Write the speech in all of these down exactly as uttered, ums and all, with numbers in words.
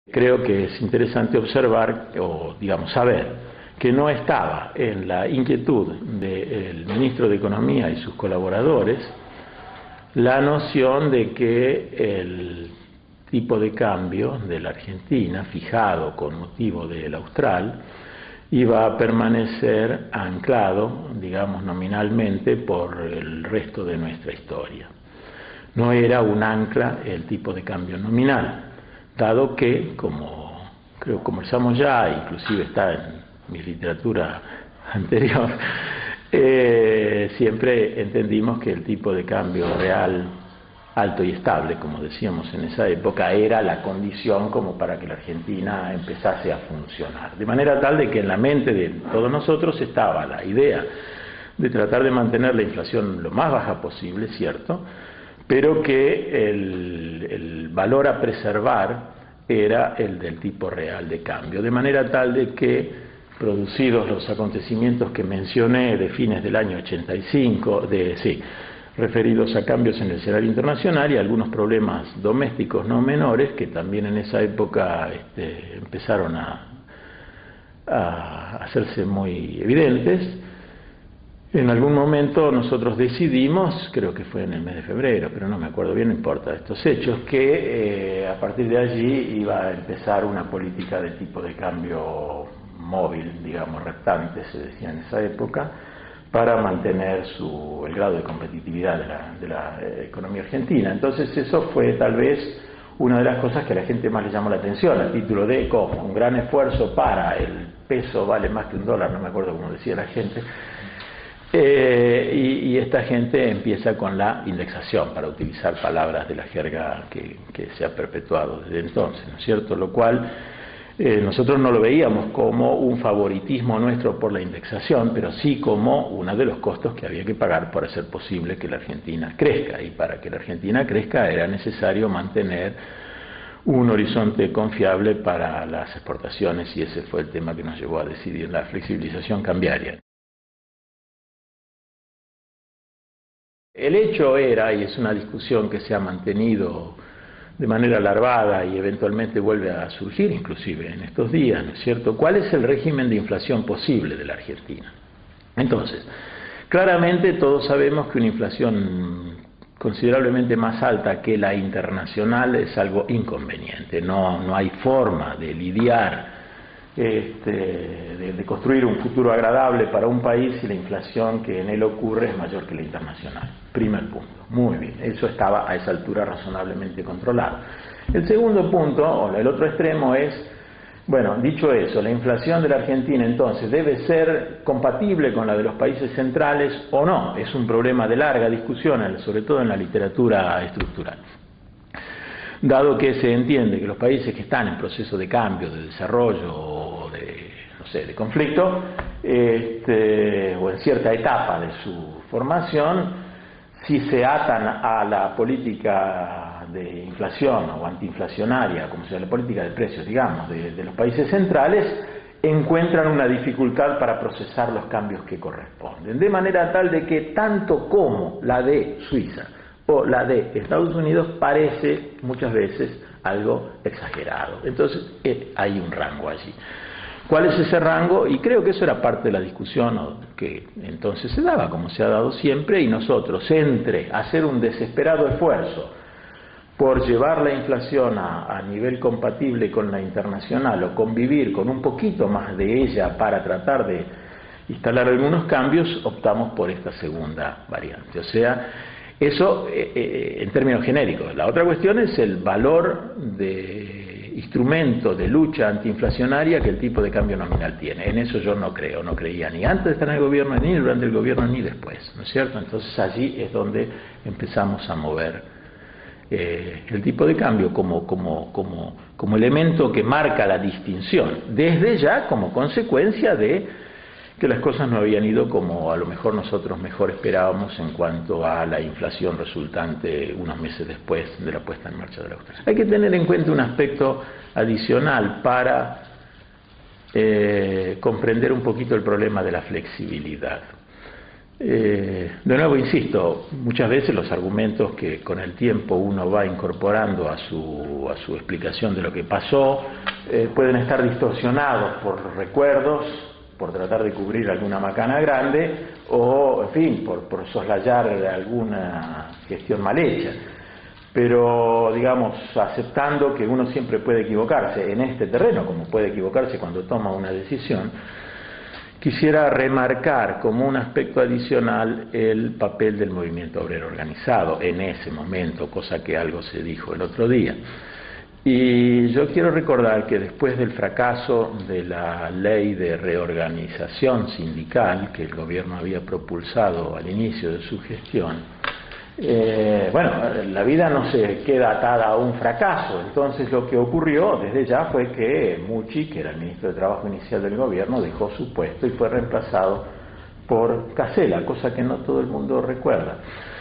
Creo que es interesante observar, o digamos saber, que no estaba en la inquietud del ministro de Economía y sus colaboradores la noción de que el tipo de cambio de la Argentina, fijado con motivo del austral, iba a permanecer anclado, digamos nominalmente, por el resto de nuestra historia. No era un ancla el tipo de cambio nominal, dado que, como creo que conversamos ya, inclusive está en mi literatura anterior, eh, siempre entendimos que el tipo de cambio real alto y estable, como decíamos en esa época, era la condición como para que la Argentina empezase a funcionar. De manera tal de que en la mente de todos nosotros estaba la idea de tratar de mantener la inflación lo más baja posible, cierto, pero que el, el valor a preservar era el del tipo real de cambio, de manera tal de que, producidos los acontecimientos que mencioné de fines del año ochenta y cinco, de, sí, referidos a cambios en el escenario internacional y algunos problemas domésticos no menores que también en esa época este, empezaron a, a hacerse muy evidentes, en algún momento nosotros decidimos, creo que fue en el mes de febrero, pero no me acuerdo bien, no importa estos hechos, que eh, a partir de allí iba a empezar una política de tipo de cambio móvil, digamos, reptante, se decía en esa época, para mantener su, el grado de competitividad de la, de la eh, economía argentina. Entonces eso fue tal vez una de las cosas que a la gente más le llamó la atención, a título de como un gran esfuerzo para el peso vale más que un dólar, no me acuerdo cómo decía la gente. Eh, y, y esta gente empieza con la indexación, para utilizar palabras de la jerga que, que se ha perpetuado desde entonces, ¿no es cierto? Lo cual eh, nosotros no lo veíamos como un favoritismo nuestro por la indexación, pero sí como uno de los costos que había que pagar para hacer posible que la Argentina crezca, y para que la Argentina crezca era necesario mantener un horizonte confiable para las exportaciones, y ese fue el tema que nos llevó a decidir la flexibilización cambiaria. El hecho era, y es una discusión que se ha mantenido de manera larvada y eventualmente vuelve a surgir inclusive en estos días, ¿no es cierto?, ¿cuál es el régimen de inflación posible de la Argentina? Entonces, claramente todos sabemos que una inflación considerablemente más alta que la internacional es algo inconveniente, no, no hay forma de lidiar Este, de, de construir un futuro agradable para un país si la inflación que en él ocurre es mayor que la internacional. Primer punto. Muy bien, eso estaba a esa altura razonablemente controlado. El segundo punto, o el otro extremo, es, bueno, dicho eso, la inflación de la Argentina entonces debe ser compatible con la de los países centrales o no. Es un problema de larga discusión, sobre todo en la literatura estructural. Dado que se entiende que los países que están en proceso de cambio, de desarrollo o de, no sé, de conflicto, este, o en cierta etapa de su formación, si se atan a la política de inflación o antiinflacionaria, como sea la política de precios, digamos, de, de los países centrales, encuentran una dificultad para procesar los cambios que corresponden. De manera tal de que tanto como la de Suiza o la de Estados Unidos parece muchas veces algo exagerado. Entonces eh, hay un rango allí. ¿Cuál es ese rango? Y creo que eso era parte de la discusión que entonces se daba, como se ha dado siempre, y nosotros, entre hacer un desesperado esfuerzo por llevar la inflación a, a nivel compatible con la internacional o convivir con un poquito más de ella para tratar de instalar algunos cambios, optamos por esta segunda variante. O sea, eso eh, eh, en términos genéricos. La otra cuestión es el valor de instrumento de lucha antiinflacionaria que el tipo de cambio nominal tiene. En eso yo no creo, no creía ni antes de estar en el gobierno, ni durante el gobierno, ni después, ¿no es cierto? Entonces allí es donde empezamos a mover eh, el tipo de cambio como, como, como, como elemento que marca la distinción, desde ya como consecuencia de que las cosas no habían ido como a lo mejor nosotros mejor esperábamos en cuanto a la inflación resultante unos meses después de la puesta en marcha de la austral. Hay que tener en cuenta un aspecto adicional para eh, comprender un poquito el problema de la flexibilidad. Eh, de nuevo insisto, muchas veces los argumentos que con el tiempo uno va incorporando a su, a su explicación de lo que pasó eh, pueden estar distorsionados por recuerdos, por tratar de cubrir alguna macana grande o, en fin, por, por soslayar alguna gestión mal hecha. Pero, digamos, aceptando que uno siempre puede equivocarse en este terreno, como puede equivocarse cuando toma una decisión, quisiera remarcar como un aspecto adicional el papel del movimiento obrero organizado en ese momento, cosa que algo se dijo el otro día. Y yo quiero recordar que después del fracaso de la ley de reorganización sindical que el gobierno había propulsado al inicio de su gestión, eh, bueno, la vida no se queda atada a un fracaso. Entonces lo que ocurrió desde ya fue que Mucci, que era el ministro de Trabajo inicial del gobierno, dejó su puesto y fue reemplazado por Casella, cosa que no todo el mundo recuerda.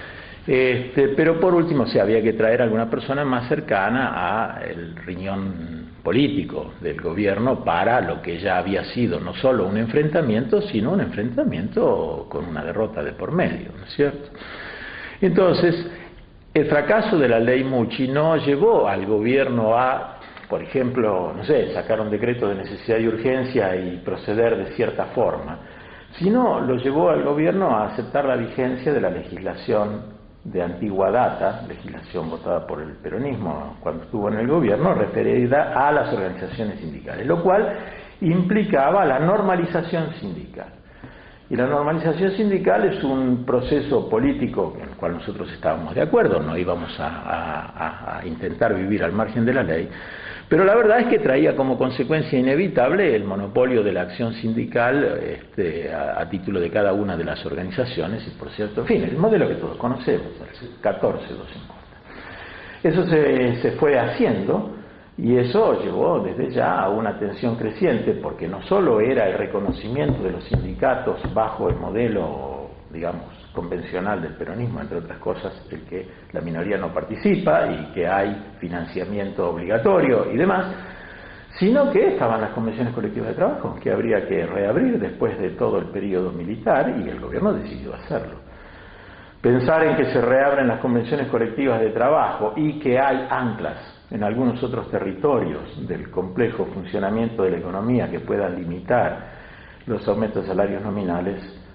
Este, pero por último, sí, había que traer a alguna persona más cercana al riñón político del gobierno para lo que ya había sido no solo un enfrentamiento, sino un enfrentamiento con una derrota de por medio, ¿no es cierto? Entonces, el fracaso de la ley Mucci no llevó al gobierno a, por ejemplo, no sé, sacar un decreto de necesidad y urgencia y proceder de cierta forma, sino lo llevó al gobierno a aceptar la vigencia de la legislación de antigua data, legislación votada por el peronismo cuando estuvo en el gobierno, referida a las organizaciones sindicales, lo cual implicaba la normalización sindical. Y la normalización sindical es un proceso político en el cual nosotros estábamos de acuerdo, no íbamos a, a, a intentar vivir al margen de la ley, pero la verdad es que traía como consecuencia inevitable el monopolio de la acción sindical este, a, a título de cada una de las organizaciones y, por cierto, en fin, el modelo que todos conocemos, catorce, dos cincuenta. Eso se, se fue haciendo. Y eso llevó desde ya a una tensión creciente, porque no solo era el reconocimiento de los sindicatos bajo el modelo, digamos, convencional del peronismo, entre otras cosas, el que la minoría no participa y que hay financiamiento obligatorio y demás, sino que estaban las convenciones colectivas de trabajo, que habría que reabrir después de todo el periodo militar, y el gobierno decidió hacerlo. Pensar en que se reabren las convenciones colectivas de trabajo y que hay anclas en algunos otros territorios del complejo funcionamiento de la economía que puedan limitar los aumentos de salarios nominales,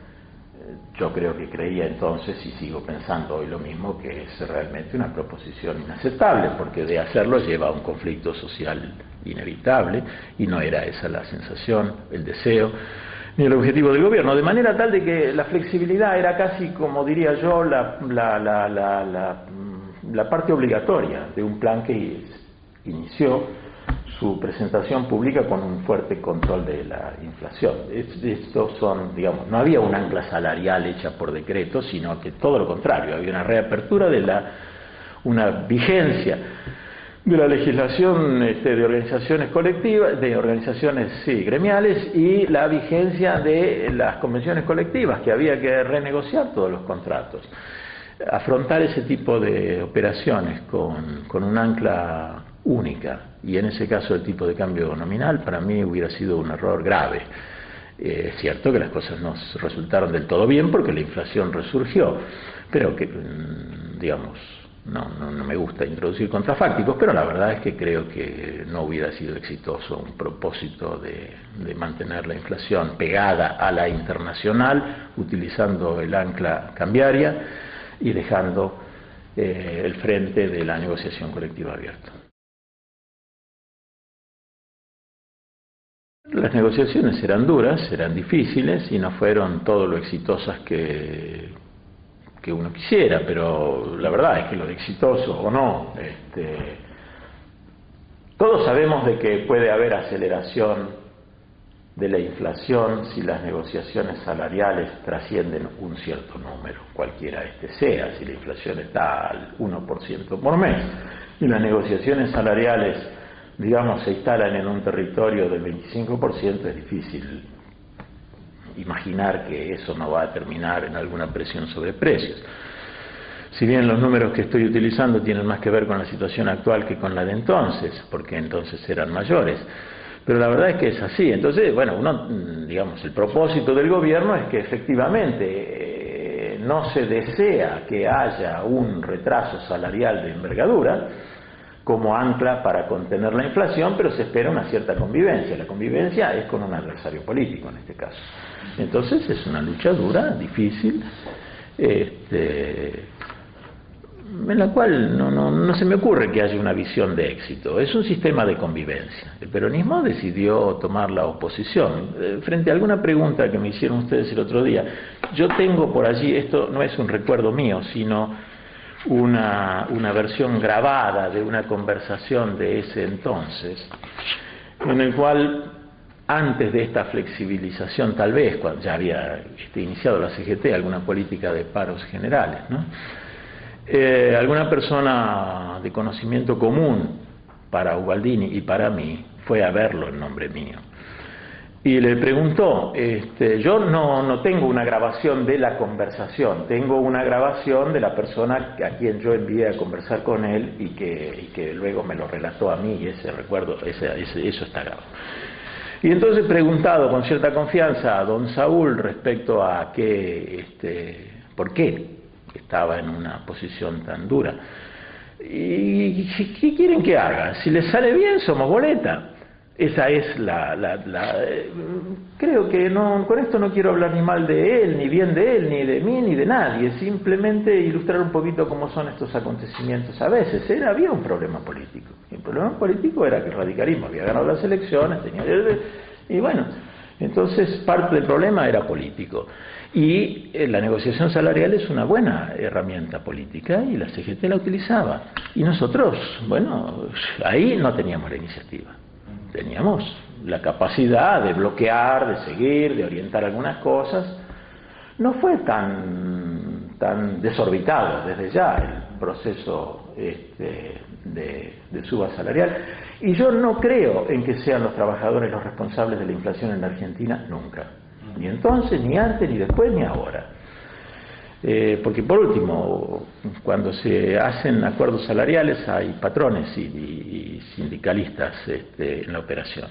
yo creo que creía entonces, y sigo pensando hoy lo mismo, que es realmente una proposición inaceptable, porque de hacerlo lleva a un conflicto social inevitable, y no era esa la sensación, el deseo, ni el objetivo del gobierno, de manera tal de que la flexibilidad era casi, como diría yo, la, la, la, la, la la parte obligatoria de un plan que inició su presentación pública con un fuerte control de la inflación. Estos son, digamos, no había un ancla salarial hecha por decreto, sino que todo lo contrario, había una reapertura de la, una vigencia de la legislación este, de organizaciones colectivas, de organizaciones sí, gremiales, y la vigencia de las convenciones colectivas, que había que renegociar todos los contratos. Afrontar ese tipo de operaciones con, con un ancla única, y en ese caso el tipo de cambio nominal, para mí hubiera sido un error grave. Eh, es cierto que las cosas no resultaron del todo bien porque la inflación resurgió, pero que, digamos, no, no, no me gusta introducir contrafácticos, pero la verdad es que creo que no hubiera sido exitoso un propósito de, de mantener la inflación pegada a la internacional, utilizando el ancla cambiaria y dejando eh, el frente de la negociación colectiva abierto. Las negociaciones eran duras, eran difíciles y no fueron todo lo exitosas que, que uno quisiera, pero la verdad es que lo de exitoso o no, este, todos sabemos de que puede haber aceleración de la inflación si las negociaciones salariales trascienden un cierto número, cualquiera este sea, si la inflación está al uno por ciento por mes y las negociaciones salariales, digamos, se instalan en un territorio del veinticinco por ciento, es difícil imaginar que eso no va a terminar en alguna presión sobre precios. Si bien los números que estoy utilizando tienen más que ver con la situación actual que con la de entonces, porque entonces eran mayores, pero la verdad es que es así. Entonces, bueno, uno, digamos, el propósito del gobierno es que efectivamente no se desea que haya un retraso salarial de envergadura como ancla para contener la inflación, pero se espera una cierta convivencia. La convivencia es con un adversario político en este caso. Entonces es una lucha dura, difícil, este, en la cual no, no, no se me ocurre que haya una visión de éxito. Es un sistema de convivencia. El peronismo decidió tomar la oposición. Eh, frente a alguna pregunta que me hicieron ustedes el otro día, yo tengo por allí, esto no es un recuerdo mío, sino una, una versión grabada de una conversación de ese entonces, en el cual, antes de esta flexibilización, tal vez, cuando ya había este, iniciado la C G T, alguna política de paros generales, ¿no? Eh, alguna persona de conocimiento común para Ubaldini y para mí fue a verlo en nombre mío y le preguntó, este, yo no, no tengo una grabación de la conversación, tengo una grabación de la persona a quien yo envié a conversar con él y que, y que luego me lo relató a mí, y ese recuerdo, ese, ese, eso está grabado. Y entonces, preguntado con cierta confianza a don Saúl respecto a qué, este, por qué estaba en una posición tan dura, ¿y qué quieren que haga? Si les sale bien, somos boleta. Esa es la, la, la eh, creo que no, con esto no quiero hablar ni mal de él, ni bien de él, ni de mí, ni de nadie, simplemente ilustrar un poquito cómo son estos acontecimientos a veces. Era, había un problema político, y el problema político era que el radicalismo había ganado las elecciones, tenía, y bueno, entonces parte del problema era político, y eh, la negociación salarial es una buena herramienta política, y la C G T la utilizaba, y nosotros, bueno, ahí no teníamos la iniciativa. Teníamos la capacidad de bloquear, de seguir, de orientar algunas cosas. No fue tan, tan desorbitado desde ya el proceso este, de, de suba salarial. Y yo no creo en que sean los trabajadores los responsables de la inflación en la Argentina, nunca. Ni entonces, ni antes, ni después, ni ahora. Eh, porque por último, cuando se hacen acuerdos salariales hay patrones y, y, y sindicalistas este, en la operación.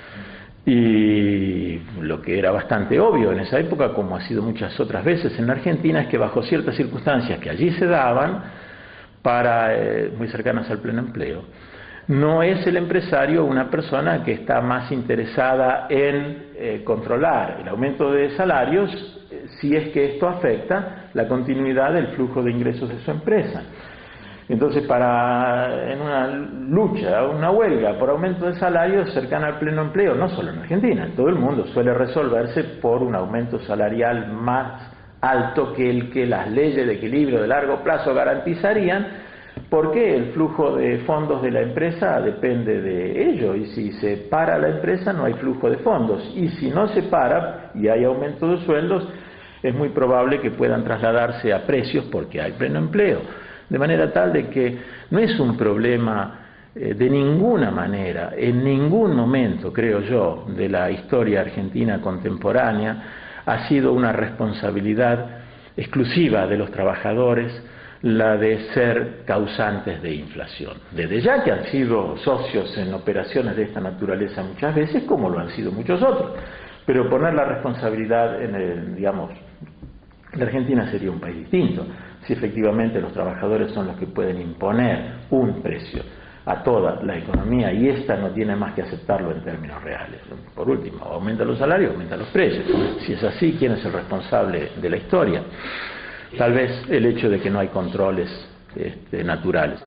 Y lo que era bastante obvio en esa época, como ha sido muchas otras veces en la Argentina, es que bajo ciertas circunstancias que allí se daban, para eh, muy cercanas al pleno empleo, no es el empresario una persona que está más interesada en eh, controlar el aumento de salarios eh, si es que esto afecta la continuidad del flujo de ingresos de su empresa. Entonces, para en una lucha, una huelga por aumento de salarios cercana al pleno empleo, no solo en Argentina, en todo el mundo, suele resolverse por un aumento salarial más alto que el que las leyes de equilibrio de largo plazo garantizarían, porque el flujo de fondos de la empresa depende de ello, y si se para la empresa no hay flujo de fondos, y si no se para y hay aumento de sueldos, es muy probable que puedan trasladarse a precios porque hay pleno empleo, de manera tal de que no es un problema eh, de ninguna manera, en ningún momento, creo yo, de la historia argentina contemporánea, ha sido una responsabilidad exclusiva de los trabajadores la de ser causantes de inflación. Desde ya que han sido socios en operaciones de esta naturaleza muchas veces, como lo han sido muchos otros, pero poner la responsabilidad en el, digamos, la Argentina sería un país distinto, si efectivamente los trabajadores son los que pueden imponer un precio a toda la economía, y esta no tiene más que aceptarlo en términos reales. Por último, aumenta los salarios, aumenta los precios. Si es así, ¿quién es el responsable de la historia? Tal vez el hecho de que no hay controles este, naturales.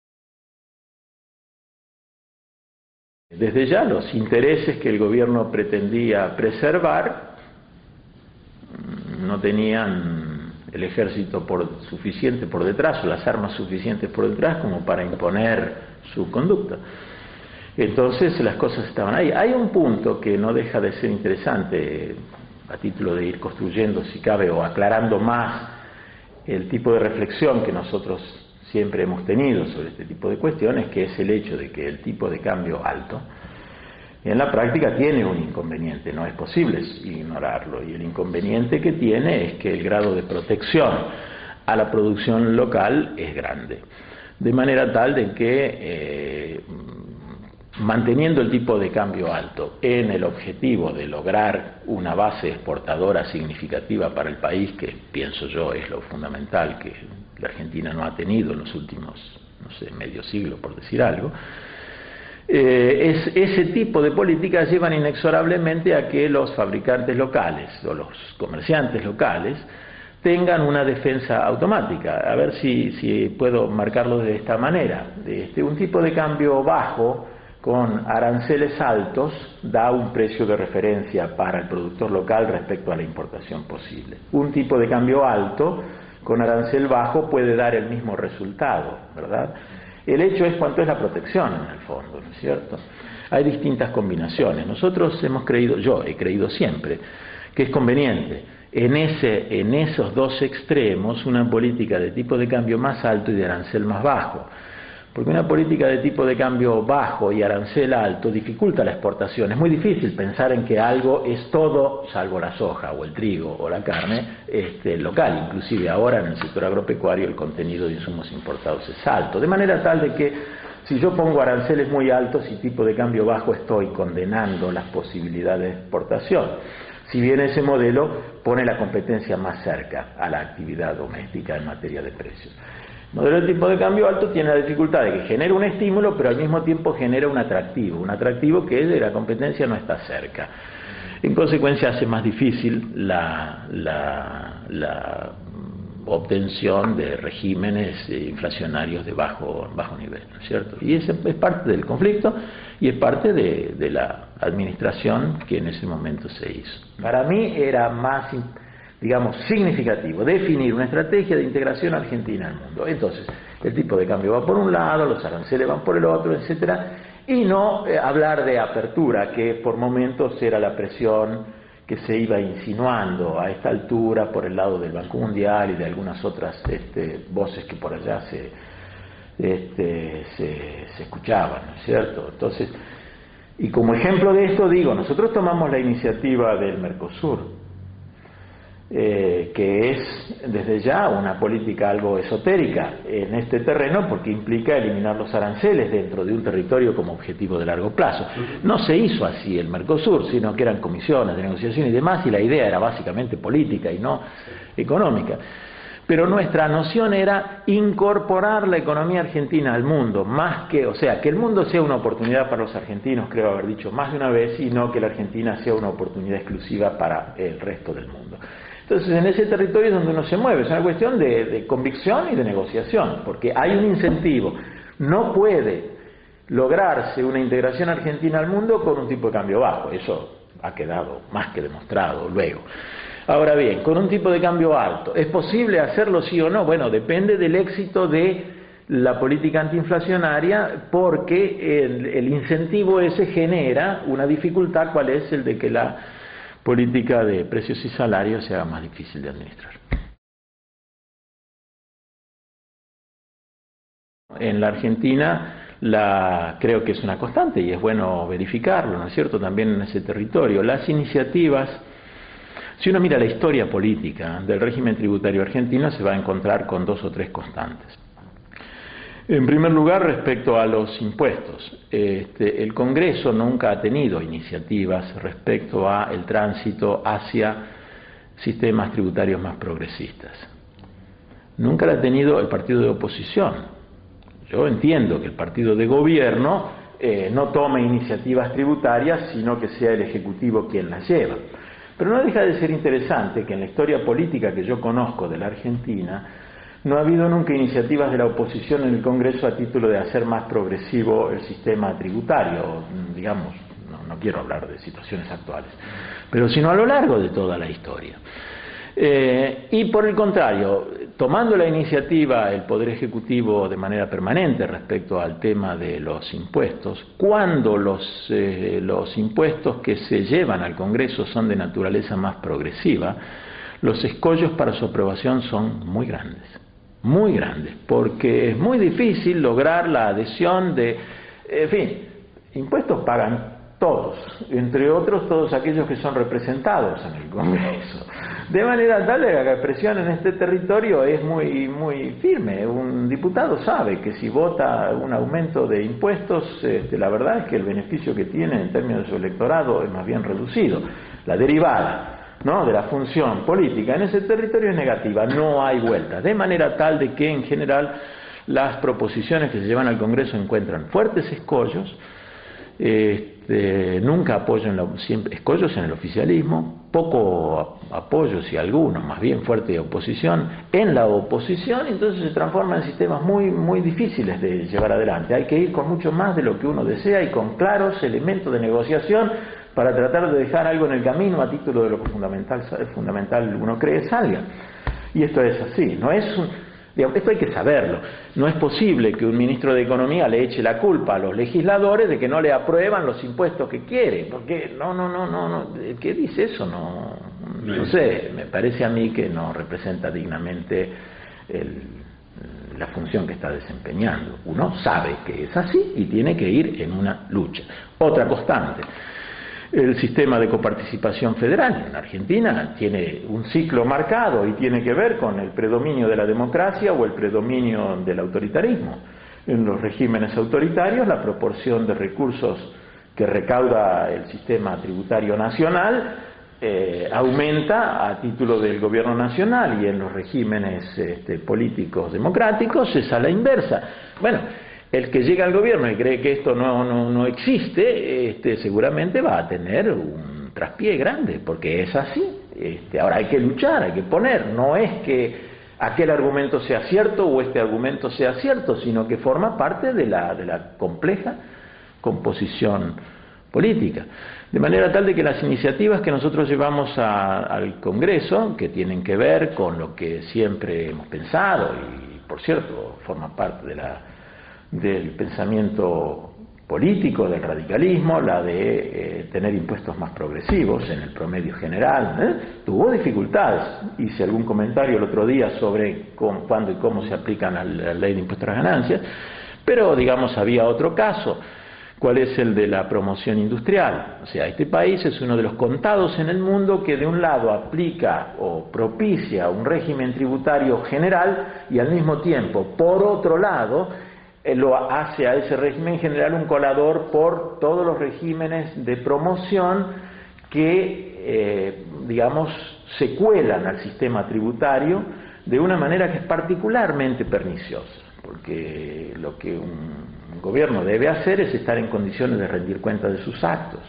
Desde ya, los intereses que el gobierno pretendía preservar no tenían el ejército por, suficiente por detrás, o las armas suficientes por detrás como para imponer su conducta. Entonces las cosas estaban ahí. Hay un punto que no deja de ser interesante, a título de ir construyendo, si cabe, o aclarando más el tipo de reflexión que nosotros siempre hemos tenido sobre este tipo de cuestiones, que es el hecho de que el tipo de cambio alto en la práctica tiene un inconveniente, no es posible ignorarlo, y el inconveniente que tiene es que el grado de protección a la producción local es grande, de manera tal de que eh, manteniendo el tipo de cambio alto en el objetivo de lograr una base exportadora significativa para el país, que pienso yo es lo fundamental que la Argentina no ha tenido en los últimos, no sé, medio siglo, por decir algo, eh, es, ese tipo de políticas llevan inexorablemente a que los fabricantes locales o los comerciantes locales tengan una defensa automática. A ver si, si puedo marcarlo de esta manera. Este, un tipo de cambio bajo con aranceles altos da un precio de referencia para el productor local respecto a la importación posible. Un tipo de cambio alto con arancel bajo puede dar el mismo resultado, ¿verdad? El hecho es cuánto es la protección en el fondo, ¿no es cierto? Hay distintas combinaciones. Nosotros hemos creído, yo he creído siempre, que es conveniente en, ese, en esos dos extremos una política de tipo de cambio más alto y de arancel más bajo. Porque una política de tipo de cambio bajo y arancel alto dificulta la exportación. Es muy difícil pensar en que algo es todo, salvo la soja o el trigo o la carne, este, local. Inclusive ahora en el sector agropecuario el contenido de insumos importados es alto. De manera tal de que si yo pongo aranceles muy altos y tipo de cambio bajo, estoy condenando las posibilidades de exportación. Si bien ese modelo pone la competencia más cerca a la actividad doméstica en materia de precios. El modelo de tipo de cambio alto tiene la dificultad de que genera un estímulo, pero al mismo tiempo genera un atractivo, un atractivo que de la competencia no está cerca. En consecuencia hace más difícil la, la, la obtención de regímenes inflacionarios de bajo, bajo nivel, ¿no es cierto? Y ese es parte del conflicto y es parte de, de la administración que en ese momento se hizo. Para mí era más, digamos, significativo definir una estrategia de integración argentina al mundo. Entonces, el tipo de cambio va por un lado, los aranceles van por el otro, etcétera, y no eh, hablar de apertura, que por momentos era la presión que se iba insinuando a esta altura por el lado del Banco Mundial y de algunas otras este, voces que por allá se, este, se, se escuchaban, ¿no es cierto? Entonces, y como ejemplo de esto digo, nosotros tomamos la iniciativa del Mercosur, Eh, que es desde ya una política algo esotérica en este terreno porque implica eliminar los aranceles dentro de un territorio como objetivo de largo plazo. No se hizo así el Mercosur, sino que eran comisiones de negociación y demás, y la idea era básicamente política y no económica. Pero nuestra noción era incorporar la economía argentina al mundo, más que, o sea, que el mundo sea una oportunidad para los argentinos, creo haber dicho más de una vez, y no que la Argentina sea una oportunidad exclusiva para el resto del mundo. Entonces, en ese territorio es donde uno se mueve, es una cuestión de, de convicción y de negociación, porque hay un incentivo. No puede lograrse una integración argentina al mundo con un tipo de cambio bajo, eso ha quedado más que demostrado luego. Ahora bien, con un tipo de cambio alto, ¿es posible hacerlo sí o no? Bueno, depende del éxito de la política antiinflacionaria, porque el, el incentivo ese genera una dificultad, ¿cuál es? El de que la política de precios y salarios se haga más difícil de administrar. En la Argentina la, creo que es una constante y es bueno verificarlo, ¿no es cierto?, también en ese territorio. Las iniciativas, si uno mira la historia política del régimen tributario argentino, se va a encontrar con dos o tres constantes. En primer lugar, respecto a los impuestos, este, el Congreso nunca ha tenido iniciativas respecto al tránsito hacia sistemas tributarios más progresistas. Nunca la ha tenido el partido de oposición. Yo entiendo que el partido de gobierno eh, no tome iniciativas tributarias, sino que sea el Ejecutivo quien las lleva. Pero no deja de ser interesante que en la historia política que yo conozco de la Argentina, no ha habido nunca iniciativas de la oposición en el Congreso a título de hacer más progresivo el sistema tributario, digamos, no, no quiero hablar de situaciones actuales, pero sino a lo largo de toda la historia. Eh, y por el contrario, tomando la iniciativa el Poder Ejecutivo de manera permanente respecto al tema de los impuestos, cuando los, eh, los impuestos que se llevan al Congreso son de naturaleza más progresiva, los escollos para su aprobación son muy grandes. Muy grandes, porque es muy difícil lograr la adhesión de, en fin, impuestos pagan todos, entre otros todos aquellos que son representados en el Congreso. De manera tal que la expresión en este territorio es muy, muy firme. Un diputado sabe que si vota un aumento de impuestos, este, la verdad es que el beneficio que tiene en términos de su electorado es más bien reducido. La derivada, ¿no?, de la función política en ese territorio es negativa, no hay vuelta. De manera tal de que en general las proposiciones que se llevan al Congreso encuentran fuertes escollos, este, nunca apoyo en la, siempre, escollos en el oficialismo, poco apoyo, si alguno, más bien fuerte oposición en la oposición, entonces se transforma en sistemas muy, muy difíciles de llevar adelante. Hay que ir con mucho más de lo que uno desea y con claros elementos de negociación para tratar de dejar algo en el camino a título de lo que fundamental, fundamental uno cree salga. Y esto es así, no es un... Digamos, esto hay que saberlo. No es posible que un ministro de Economía le eche la culpa a los legisladores de que no le aprueban los impuestos que quiere, porque no, no, no, no, no. ¿Qué dice eso? No, no sé, me parece a mí que no representa dignamente el, la función que está desempeñando. Uno sabe que es así y tiene que ir en una lucha. Otra constante. El sistema de coparticipación federal en Argentina tiene un ciclo marcado y tiene que ver con el predominio de la democracia o el predominio del autoritarismo. En los regímenes autoritarios, la proporción de recursos que recauda el sistema tributario nacional eh, aumenta a título del gobierno nacional, y en los regímenes este, políticos democráticos es a la inversa. Bueno, el que llega al gobierno y cree que esto no, no, no existe, este, seguramente va a tener un traspié grande, porque es así. Este, ahora hay que luchar, hay que poner, no es que aquel argumento sea cierto o este argumento sea cierto, sino que forma parte de la, de la compleja composición política. De manera tal de que las iniciativas que nosotros llevamos a, al Congreso, que tienen que ver con lo que siempre hemos pensado, y por cierto forma parte de la del pensamiento político, del radicalismo, la de eh, tener impuestos más progresivos en el promedio general, ¿eh? Tuvo dificultades. Hice algún comentario el otro día sobre cómo, cuándo y cómo se aplican a la ley de impuestos a las ganancias, pero digamos había otro caso. ¿Cuál es el de la promoción industrial? O sea, este país es uno de los contados en el mundo que de un lado aplica o propicia un régimen tributario general y al mismo tiempo, por otro lado, lo hace a ese régimen general un colador por todos los regímenes de promoción que, eh, digamos, se cuelan al sistema tributario de una manera que es particularmente perniciosa, porque lo que un gobierno debe hacer es estar en condiciones de rendir cuenta de sus actos.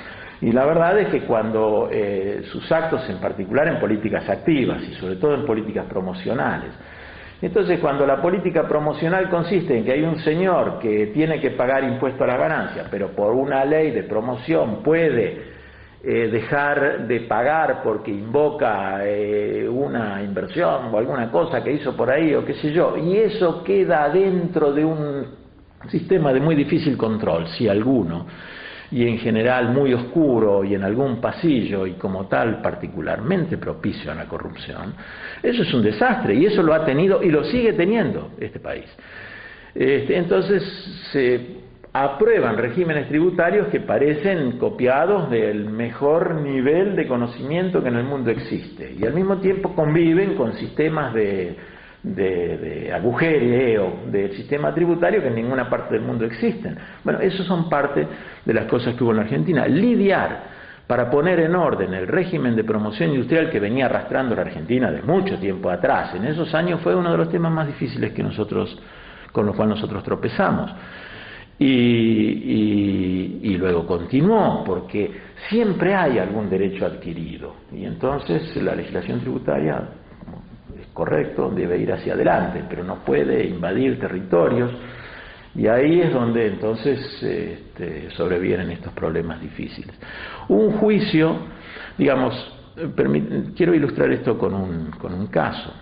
Y la verdad es que cuando eh, sus actos, en particular en políticas activas y sobre todo en políticas promocionales, entonces cuando la política promocional consiste en que hay un señor que tiene que pagar impuesto a la ganancia, pero por una ley de promoción puede eh, dejar de pagar porque invoca eh, una inversión o alguna cosa que hizo por ahí o qué sé yo, y eso queda dentro de un sistema de muy difícil control, si alguno, y en general muy oscuro y en algún pasillo y como tal particularmente propicio a la corrupción, eso es un desastre, y eso lo ha tenido y lo sigue teniendo este país. Este, entonces se aprueban regímenes tributarios que parecen copiados del mejor nivel de conocimiento que en el mundo existe, y al mismo tiempo conviven con sistemas de de, de agujereo del sistema tributario que en ninguna parte del mundo existen. Bueno, eso son parte de las cosas que hubo en la Argentina. Lidiar para poner en orden el régimen de promoción industrial que venía arrastrando la Argentina de mucho tiempo atrás, en esos años, fue uno de los temas más difíciles que nosotros, con los cuales nosotros tropezamos. Y, y, y luego continuó, porque siempre hay algún derecho adquirido, y entonces la legislación tributaria, correcto, debe ir hacia adelante, pero no puede invadir territorios, y ahí es donde entonces este, sobrevienen estos problemas difíciles. Un juicio, digamos, quiero ilustrar esto con un, con un caso.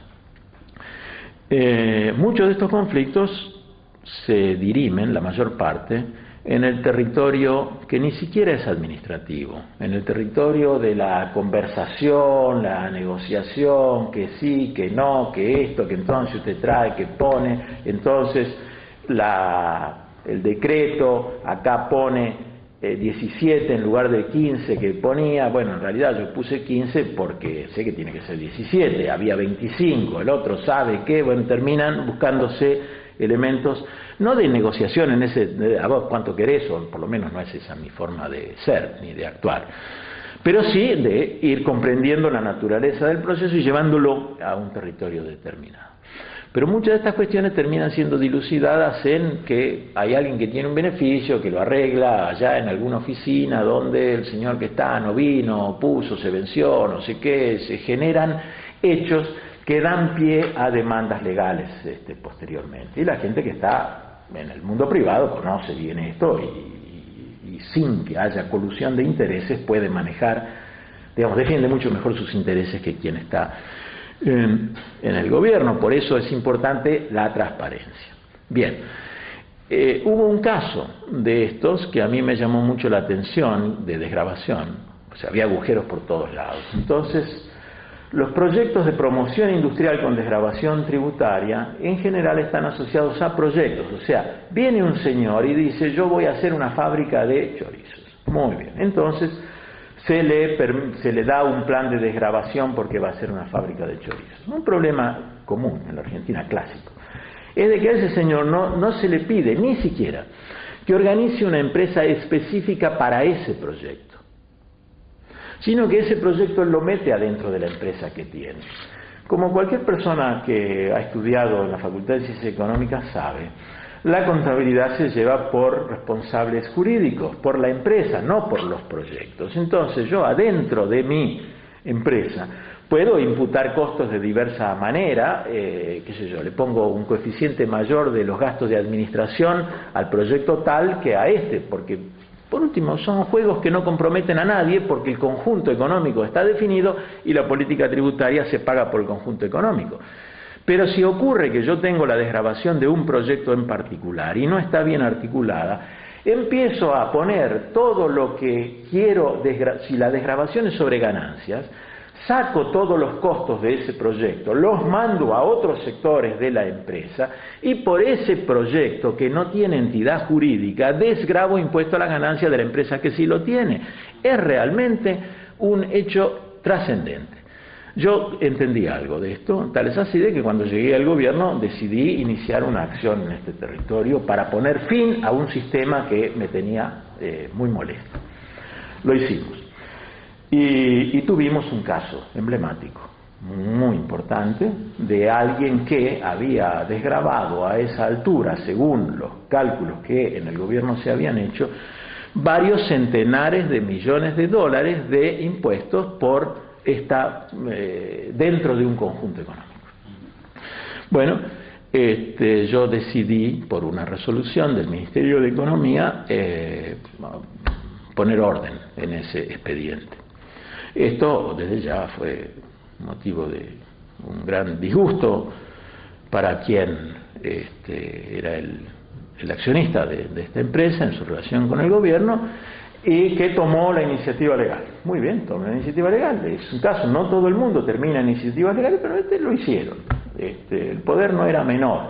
Eh, muchos de estos conflictos se dirimen, la mayor parte, en el territorio que ni siquiera es administrativo, en el territorio de la conversación, la negociación, que sí, que no, que esto, que entonces usted trae, que pone, entonces la, el decreto acá pone eh, diecisiete en lugar de quince que ponía. Bueno, en realidad yo puse quince porque sé que tiene que ser diecisiete, había veinticinco, el otro sabe que, bueno, terminan buscándose elementos, no de negociación en ese, de, a vos cuánto querés, o por lo menos no es esa mi forma de ser ni de actuar, pero sí de ir comprendiendo la naturaleza del proceso y llevándolo a un territorio determinado. Pero muchas de estas cuestiones terminan siendo dilucidadas en que hay alguien que tiene un beneficio, que lo arregla allá en alguna oficina donde el señor que está no vino, puso, se venció, no sé qué, se generan hechos que dan pie a demandas legales este, posteriormente. Y la gente que está en el mundo privado conoce bien esto y, y, y sin que haya colusión de intereses puede manejar, digamos, defiende mucho mejor sus intereses que quien está En, en el gobierno. Por eso es importante la transparencia. Bien, eh, hubo un caso de estos que a mí me llamó mucho la atención, de desgravación, o sea, había agujeros por todos lados. Entonces, los proyectos de promoción industrial con desgravación tributaria en general están asociados a proyectos, o sea, viene un señor y dice, yo voy a hacer una fábrica de chorizos. Muy bien, entonces Se le, se le da un plan de desgravación porque va a ser una fábrica de chorizos. Un problema común en la Argentina clásico es de que a ese señor no, no se le pide ni siquiera que organice una empresa específica para ese proyecto, sino que ese proyecto él lo mete adentro de la empresa que tiene. Como cualquier persona que ha estudiado en la Facultad de Ciencias Económicas sabe, la contabilidad se lleva por responsables jurídicos, por la empresa, no por los proyectos. Entonces yo adentro de mi empresa puedo imputar costos de diversa manera, eh, qué sé yo, le pongo un coeficiente mayor de los gastos de administración al proyecto tal que a este, porque por último son juegos que no comprometen a nadie porque el conjunto económico está definido y la política tributaria se paga por el conjunto económico. Pero si ocurre que yo tengo la desgravación de un proyecto en particular y no está bien articulada, empiezo a poner todo lo que quiero, si la desgravación es sobre ganancias, saco todos los costos de ese proyecto, los mando a otros sectores de la empresa y por ese proyecto que no tiene entidad jurídica, desgravo impuesto a la ganancia de la empresa que sí lo tiene. Es realmente un hecho trascendente. Yo entendí algo de esto, tal es así de que cuando llegué al gobierno decidí iniciar una acción en este territorio para poner fin a un sistema que me tenía eh, muy molesto. Lo hicimos. Y, y tuvimos un caso emblemático, muy importante, de alguien que había desgravado a esa altura, según los cálculos que en el gobierno se habían hecho, varios centenares de millones de dólares de impuestos por está eh, dentro de un conjunto económico. Bueno, este, yo decidí, por una resolución del Ministerio de Economía, eh, poner orden en ese expediente. Esto desde ya fue motivo de un gran disgusto para quien este, era el, el accionista de, de esta empresa en su relación con el gobierno, y que tomó la iniciativa legal. Muy bien, tomó la iniciativa legal. Es un caso, no todo el mundo termina iniciativas legales, pero este lo hicieron. Este, el poder no era menor.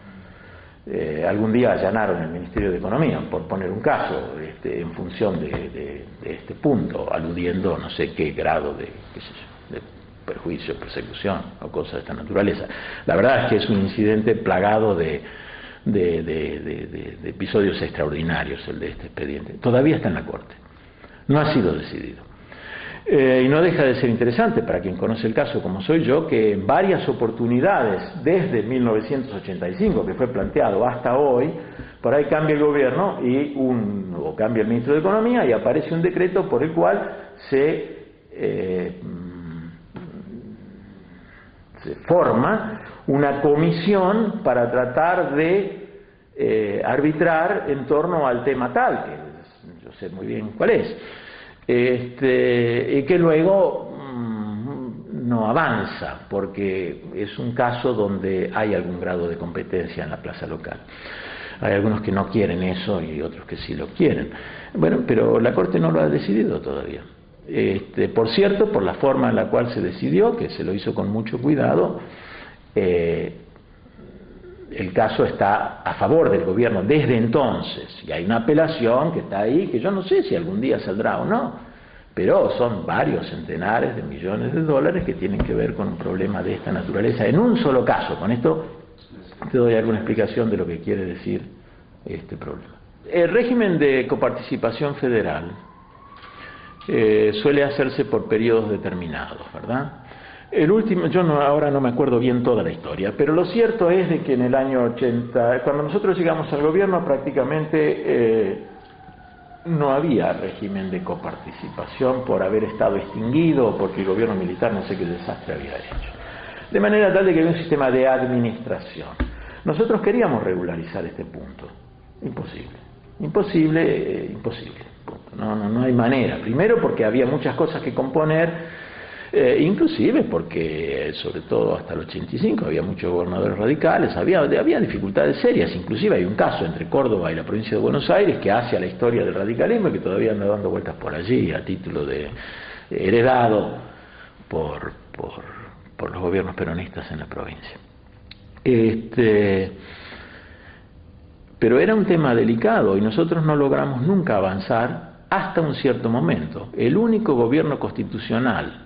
Eh, algún día allanaron el Ministerio de Economía, por poner un caso, este, en función de, de, de este punto, aludiendo no sé qué grado de, qué sé yo, de perjuicio, persecución o cosas de esta naturaleza. La verdad es que es un incidente plagado de De, de, de, de, de episodios extraordinarios el de este expediente. Todavía está en la Corte, no ha sido decidido. Eh, y no deja de ser interesante para quien conoce el caso como soy yo, que en varias oportunidades desde mil novecientos ochenta y cinco, que fue planteado, hasta hoy, por ahí cambia el gobierno y un, o cambia el ministro de Economía y aparece un decreto por el cual se, eh, se forma una comisión para tratar de eh, arbitrar en torno al tema tal, que yo sé muy bien cuál es, este, y que luego mmm, no avanza, porque es un caso donde hay algún grado de competencia en la plaza local. Hay algunos que no quieren eso y otros que sí lo quieren. Bueno, pero la Corte no lo ha decidido todavía. Este, por cierto, por la forma en la cual se decidió, que se lo hizo con mucho cuidado, Eh, el caso está a favor del gobierno desde entonces, y hay una apelación que está ahí, que yo no sé si algún día saldrá o no, pero son varios centenares de millones de dólares que tienen que ver con un problema de esta naturaleza, en un solo caso. Con esto te doy alguna explicación de lo que quiere decir este problema. El régimen de coparticipación federal eh, suele hacerse por periodos determinados, ¿verdad? El último, yo no, ahora no me acuerdo bien toda la historia, pero lo cierto es de que en el año ochenta, cuando nosotros llegamos al gobierno, prácticamente eh, no había régimen de coparticipación por haber estado extinguido o porque el gobierno militar no sé qué desastre había hecho. De manera tal de que había un sistema de administración. Nosotros queríamos regularizar este punto. Imposible. Imposible, eh, imposible. Punto. No, no, no hay manera. Primero porque había muchas cosas que componer. Eh, inclusive porque, sobre todo hasta el ochenta y cinco, había muchos gobernadores radicales, había, había dificultades serias, inclusive hay un caso entre Córdoba y la provincia de Buenos Aires que hace a la historia del radicalismo y que todavía anda dando vueltas por allí a título de eh, heredado por, por, por los gobiernos peronistas en la provincia. Este, pero era un tema delicado y nosotros no logramos nunca avanzar hasta un cierto momento. El único gobierno constitucional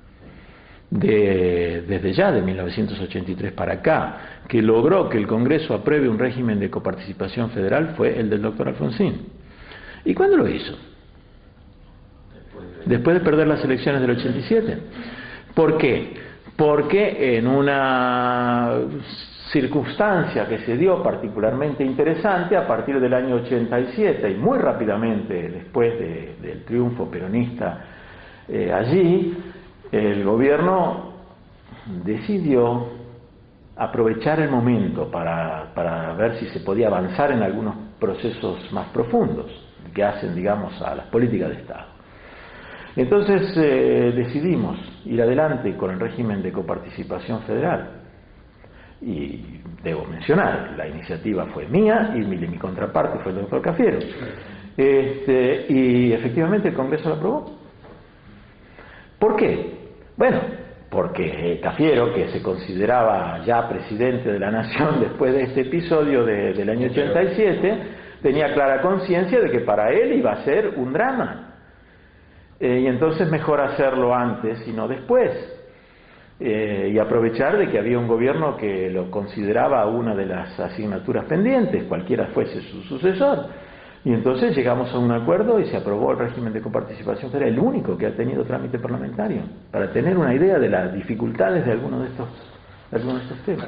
De, desde ya de mil novecientos ochenta y tres para acá, que logró que el Congreso apruebe un régimen de coparticipación federal fue el del doctor Alfonsín. ¿Y cuándo lo hizo? Después de perder las elecciones del ochenta y siete. ¿Por qué? Porque en una circunstancia que se dio particularmente interesante a partir del año ochenta y siete y muy rápidamente después de, del triunfo peronista eh, allí, el gobierno decidió aprovechar el momento para, para ver si se podía avanzar en algunos procesos más profundos que hacen, digamos, a las políticas de Estado. Entonces eh, decidimos ir adelante con el régimen de coparticipación federal. Y debo mencionar, la iniciativa fue mía y mi, mi contraparte fue el doctor Cafiero. Este, y efectivamente el Congreso lo aprobó. ¿Por qué? Bueno, porque Cafiero, que se consideraba ya presidente de la nación después de este episodio de, del año ochenta y siete, tenía clara conciencia de que para él iba a ser un drama. Eh, y entonces mejor hacerlo antes y no después. Eh, y aprovechar de que había un gobierno que lo consideraba una de las asignaturas pendientes, cualquiera fuese su sucesor. Y entonces llegamos a un acuerdo y se aprobó el régimen de coparticipación federal, el único que ha tenido trámite parlamentario, para tener una idea de las dificultades de algunos de estos, de algunos de estos temas.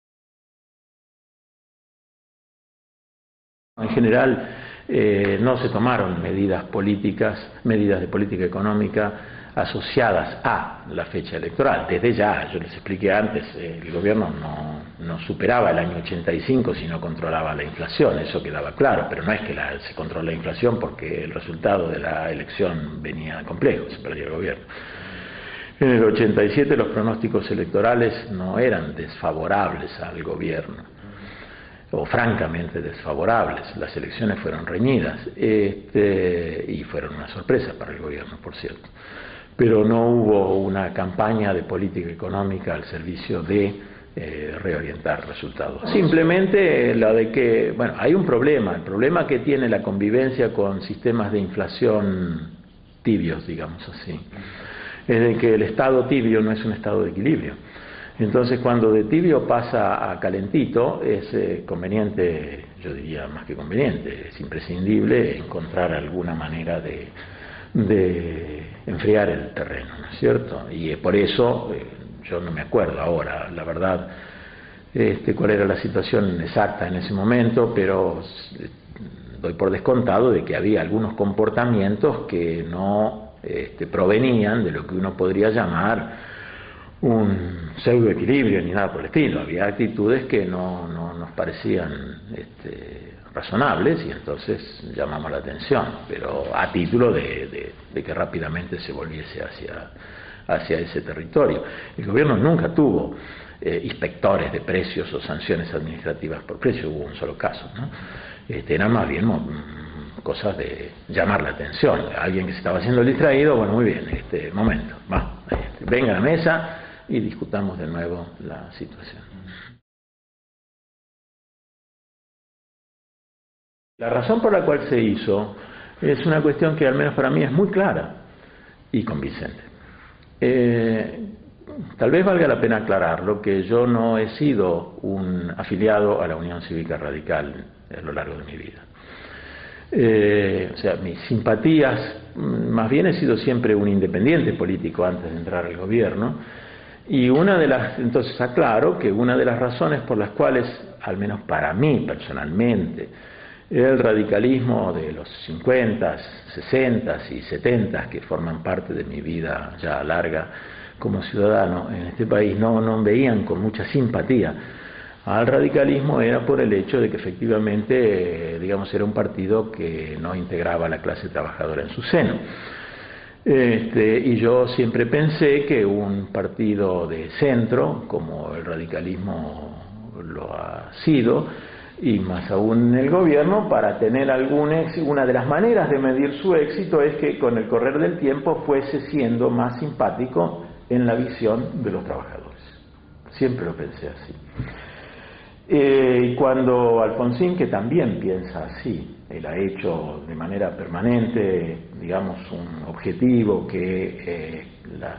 En general, eh, no se tomaron medidas políticas, medidas de política económica asociadas a la fecha electoral. Desde ya, yo les expliqué antes, eh, el gobierno no, no superaba el año ochenta y cinco si no controlaba la inflación, eso quedaba claro, pero no es que la, se controla la inflación porque el resultado de la elección venía complejo, se perdió el gobierno. En el ochenta y siete los pronósticos electorales no eran desfavorables al gobierno, o francamente desfavorables. Las elecciones fueron reñidas este, y fueron una sorpresa para el gobierno, por cierto. Pero no hubo una campaña de política económica al servicio de eh, reorientar resultados. Simplemente la de que, bueno, hay un problema, el problema que tiene la convivencia con sistemas de inflación tibios, digamos así, es de que el estado tibio no es un estado de equilibrio. Entonces, cuando de tibio pasa a calentito, es eh, conveniente, yo diría más que conveniente, es imprescindible encontrar alguna manera de, de enfriar el terreno, ¿no es cierto? Y eh, por eso, eh, yo no me acuerdo ahora, la verdad, este, cuál era la situación exacta en ese momento, pero eh, doy por descontado de que había algunos comportamientos que no este, provenían de lo que uno podría llamar un pseudo equilibrio ni nada por el estilo. Había actitudes que no, no nos parecían este, razonables y entonces llamamos la atención, pero a título de, de, de que rápidamente se volviese hacia, hacia ese territorio. El gobierno nunca tuvo eh, inspectores de precios o sanciones administrativas por precio, hubo un solo caso, ¿no? Este, eran más bien cosas de llamar la atención. Alguien que se estaba haciendo el distraído, bueno, muy bien, este momento, va, este, venga a la mesa y discutamos de nuevo la situación. La razón por la cual se hizo es una cuestión que al menos para mí es muy clara y convincente. Eh, tal vez valga la pena aclararlo que yo no he sido un afiliado a la Unión Cívica Radical a lo largo de mi vida. Eh, o sea, mis simpatías, más bien he sido siempre un independiente político antes de entrar al gobierno, y una de las, entonces aclaro que una de las razones por las cuales, al menos para mí personalmente, el radicalismo de los cincuenta, sesenta y setenta que forman parte de mi vida ya larga como ciudadano en este país no, no veían con mucha simpatía al radicalismo era por el hecho de que efectivamente, eh, digamos, era un partido que no integraba a la clase trabajadora en su seno. Este, y yo siempre pensé que un partido de centro, como el radicalismo lo ha sido, y más aún en el gobierno, para tener algún éxito, una de las maneras de medir su éxito es que con el correr del tiempo fuese siendo más simpático en la visión de los trabajadores. Siempre lo pensé así. Eh, y cuando Alfonsín, que también piensa así, él ha hecho de manera permanente, digamos, un objetivo que eh, las,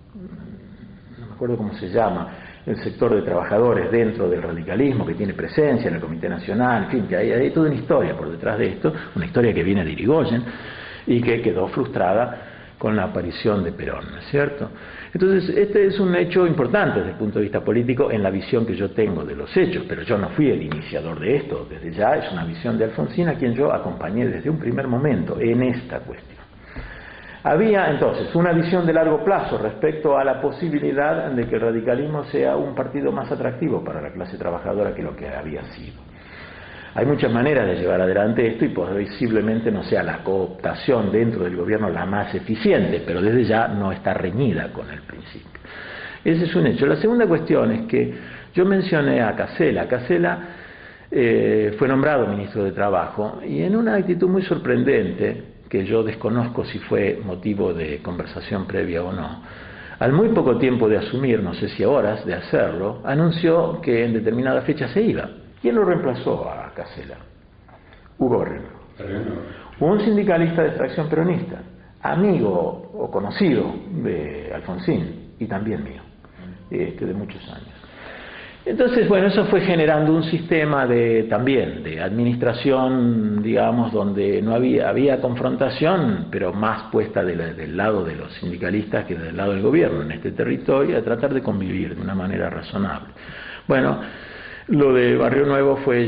no me acuerdo cómo se llama, el sector de trabajadores dentro del radicalismo, que tiene presencia en el Comité Nacional, en fin, que hay, hay toda una historia por detrás de esto, una historia que viene de Irigoyen y que quedó frustrada con la aparición de Perón, ¿no es cierto? Entonces, este es un hecho importante desde el punto de vista político en la visión que yo tengo de los hechos, pero yo no fui el iniciador de esto, desde ya es una visión de Alfonsín a quien yo acompañé desde un primer momento en esta cuestión. Había entonces una visión de largo plazo respecto a la posibilidad de que el radicalismo sea un partido más atractivo para la clase trabajadora que lo que había sido. Hay muchas maneras de llevar adelante esto y posiblemente no sea la cooptación dentro del gobierno la más eficiente, pero desde ya no está reñida con el principio. Ese es un hecho. La segunda cuestión es que yo mencioné a Casella. Casella eh, fue nombrado ministro de Trabajo y en una actitud muy sorprendente, que yo desconozco si fue motivo de conversación previa o no, al muy poco tiempo de asumir, no sé si horas de hacerlo, anunció que en determinada fecha se iba. ¿Quién lo reemplazó a Casella? Hugo Barrionuevo. Un sindicalista de extracción peronista, amigo o conocido de Alfonsín y también mío, este, de muchos años. Entonces, bueno, eso fue generando un sistema de también de administración, digamos, donde no había, había confrontación, pero más puesta de la, del lado de los sindicalistas que del lado del gobierno en este territorio, a tratar de convivir de una manera razonable. Bueno, lo de Barrionuevo fue,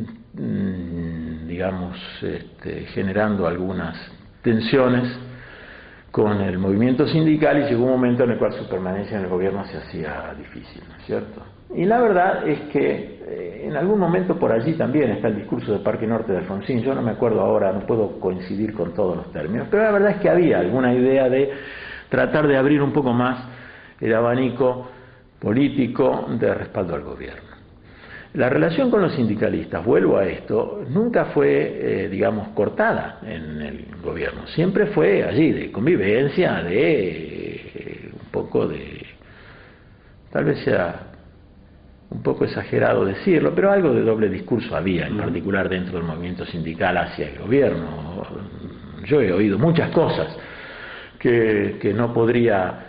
digamos, este, generando algunas tensiones con el movimiento sindical y llegó un momento en el cual su permanencia en el gobierno se hacía difícil, ¿no es cierto? Y la verdad es que eh, en algún momento por allí también está el discurso de Parque Norte de Alfonsín, yo no me acuerdo ahora, no puedo coincidir con todos los términos, pero la verdad es que había alguna idea de tratar de abrir un poco más el abanico político de respaldo al gobierno. La relación con los sindicalistas, vuelvo a esto, nunca fue, eh, digamos, cortada en el gobierno. Siempre fue allí, de convivencia, de eh, un poco de, tal vez sea un poco exagerado decirlo, pero algo de doble discurso había, en particular dentro del movimiento sindical hacia el gobierno. Yo he oído muchas cosas que, que no podría...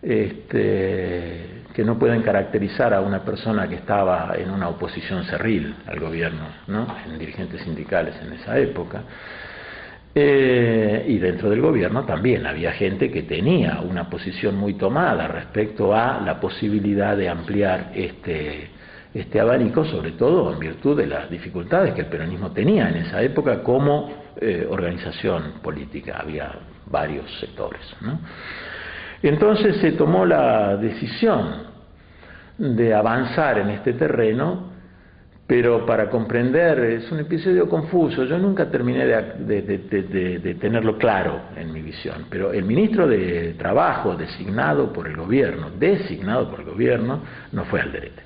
Este, que no pueden caracterizar a una persona que estaba en una oposición cerril al gobierno, ¿no? En dirigentes sindicales en esa época. Eh, y dentro del gobierno también había gente que tenía una posición muy tomada respecto a la posibilidad de ampliar este, este abanico, sobre todo en virtud de las dificultades que el peronismo tenía en esa época como eh, organización política. Había varios sectores, ¿no? Entonces se tomó la decisión de avanzar en este terreno, pero para comprender, es un episodio confuso, yo nunca terminé de, de, de, de, de tenerlo claro en mi visión, pero el ministro de Trabajo designado por el gobierno, designado por el gobierno, no fue Alderete.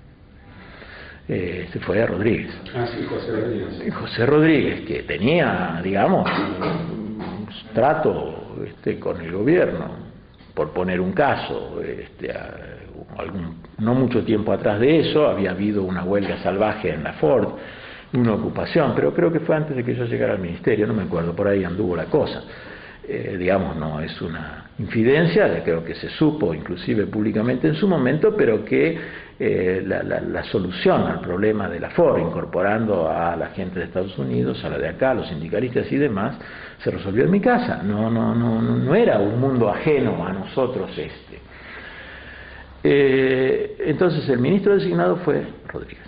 Eh, se fue a Rodríguez. Ah, sí, José Rodríguez. José Rodríguez, que tenía, digamos, un trato este, con el gobierno. Por poner un caso, este, algún, no mucho tiempo atrás de eso, había habido una huelga salvaje en la Ford, una ocupación, pero creo que fue antes de que yo llegara al ministerio, no me acuerdo, por ahí anduvo la cosa. Eh, digamos, no es una infidencia, creo que se supo inclusive públicamente en su momento, pero que eh, la, la, la solución al problema del aforo, incorporando a la gente de Estados Unidos, a la de acá, a los sindicalistas y demás, se resolvió en mi casa. No, no, no, no era un mundo ajeno a nosotros este. Eh, entonces el ministro designado fue Rodríguez.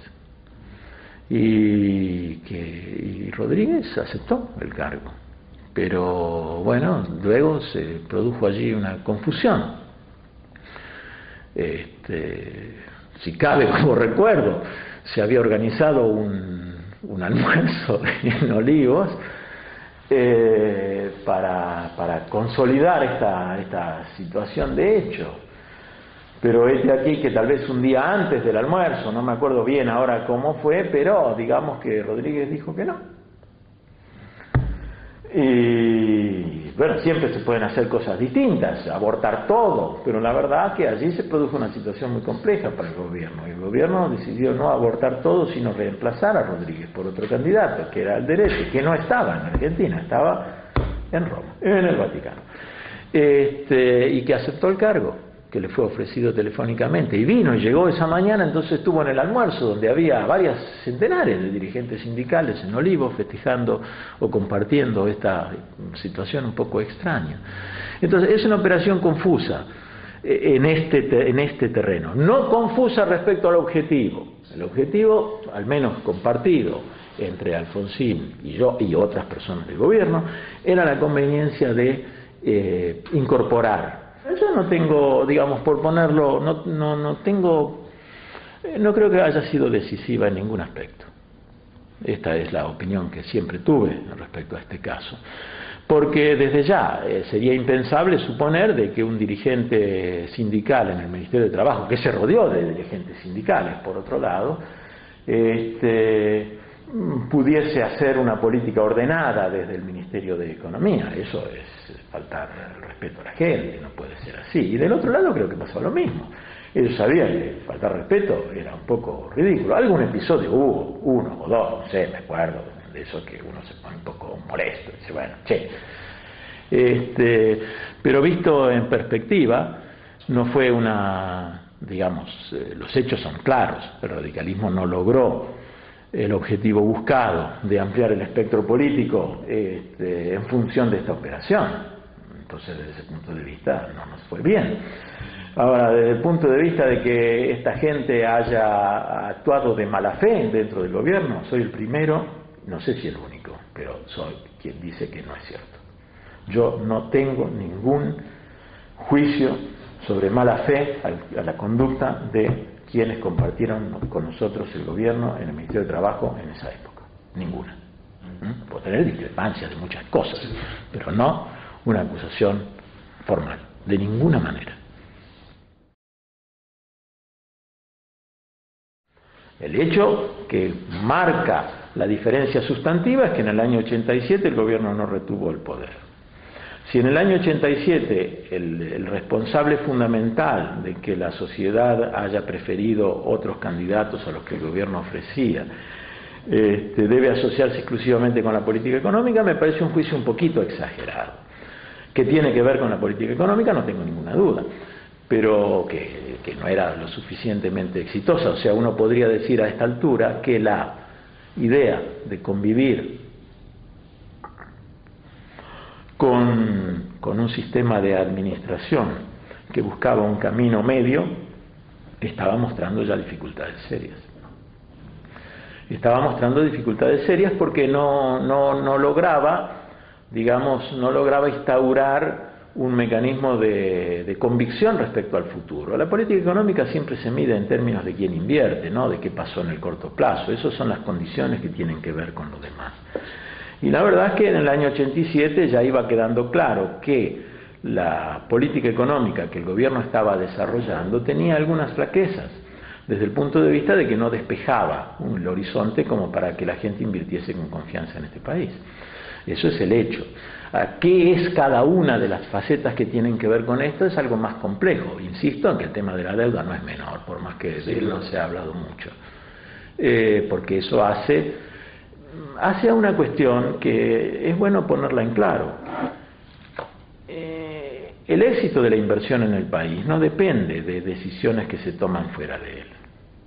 Y, que, y Rodríguez aceptó el cargo. Pero bueno, luego se produjo allí una confusión. Este, si cabe, como recuerdo, se había organizado un, un almuerzo en Olivos eh, para, para consolidar esta, esta situación de hecho. Pero este aquí que tal vez un día antes del almuerzo, no me acuerdo bien ahora cómo fue, pero digamos que Rodríguez dijo que no. Y bueno, siempre se pueden hacer cosas distintas, abortar todo, pero la verdad que allí se produjo una situación muy compleja para el gobierno. Y el gobierno decidió no abortar todo, sino reemplazar a Rodríguez por otro candidato, que era Alderete, que no estaba en Argentina, estaba en Roma, en el Vaticano, este, y que aceptó el cargo que le fue ofrecido telefónicamente, y vino y llegó esa mañana. Entonces estuvo en el almuerzo donde había varias centenares de dirigentes sindicales en Olivos festejando o compartiendo esta situación un poco extraña. Entonces es una operación confusa en este, en este terreno, no confusa respecto al objetivo. El objetivo, al menos compartido entre Alfonsín y yo y otras personas del gobierno, era la conveniencia de eh, incorporar. Yo no tengo, digamos, por ponerlo, no, no, no tengo, no creo que haya sido decisiva en ningún aspecto. Esta es la opinión que siempre tuve respecto a este caso. Porque desde ya eh, sería impensable suponer de que un dirigente sindical en el Ministerio de Trabajo, que se rodeó de dirigentes sindicales, por otro lado, este, pudiese hacer una política ordenada desde el Ministerio de Economía. Eso es faltar el respeto a la gente, no puede ser así. Y del otro lado creo que pasó lo mismo. Ellos sabían que faltar respeto era un poco ridículo. Algún episodio hubo, uno o dos, no sé, me acuerdo de eso, que uno se pone un poco molesto, dice, bueno, che. Este, pero visto en perspectiva, no fue una, digamos, eh, los hechos son claros. El radicalismo no logró el objetivo buscado de ampliar el espectro político este, en función de esta operación. Entonces, desde ese punto de vista, no nos fue bien. Ahora, desde el punto de vista de que esta gente haya actuado de mala fe dentro del gobierno, soy el primero, no sé si el único, pero soy quien dice que no es cierto. Yo no tengo ningún juicio sobre mala fe a la conducta de quienes compartieron con nosotros el gobierno en el Ministerio de Trabajo en esa época. Ninguna. ¿Mm? Puedo tener discrepancias de muchas cosas, pero no una acusación formal, de ninguna manera. El hecho que marca la diferencia sustantiva es que en el año ochenta y siete el gobierno no retuvo el poder. Si en el año ochenta y siete el, el responsable fundamental de que la sociedad haya preferido otros candidatos a los que el gobierno ofrecía este, debe asociarse exclusivamente con la política económica, me parece un juicio un poquito exagerado. Que tiene que ver con la política económica, no tengo ninguna duda, pero que, que no era lo suficientemente exitosa. O sea, uno podría decir a esta altura que la idea de convivir con, con un sistema de administración que buscaba un camino medio estaba mostrando ya dificultades serias. Estaba mostrando dificultades serias porque no, no, no lograba, digamos, no lograba instaurar un mecanismo de, de convicción respecto al futuro. La política económica siempre se mide en términos de quién invierte, ¿no? De qué pasó en el corto plazo. Esas son las condiciones que tienen que ver con lo demás. Y la verdad es que en el año ochenta y siete ya iba quedando claro que la política económica que el gobierno estaba desarrollando tenía algunas flaquezas, desde el punto de vista de que no despejaba un horizonte como para que la gente invirtiese con confianza en este país. Eso es el hecho. ¿Qué es cada una de las facetas que tienen que ver con esto? Es algo más complejo. Insisto en que el tema de la deuda no es menor, por más que de él no se ha hablado mucho. Eh, porque eso hace hacia una cuestión que es bueno ponerla en claro. Eh, el éxito de la inversión en el país no depende de decisiones que se toman fuera de él.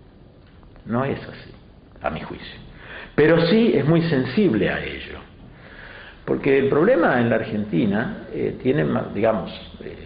No es así, a mi juicio. Pero sí es muy sensible a ello. Porque el problema en la Argentina eh, tiene, digamos, eh,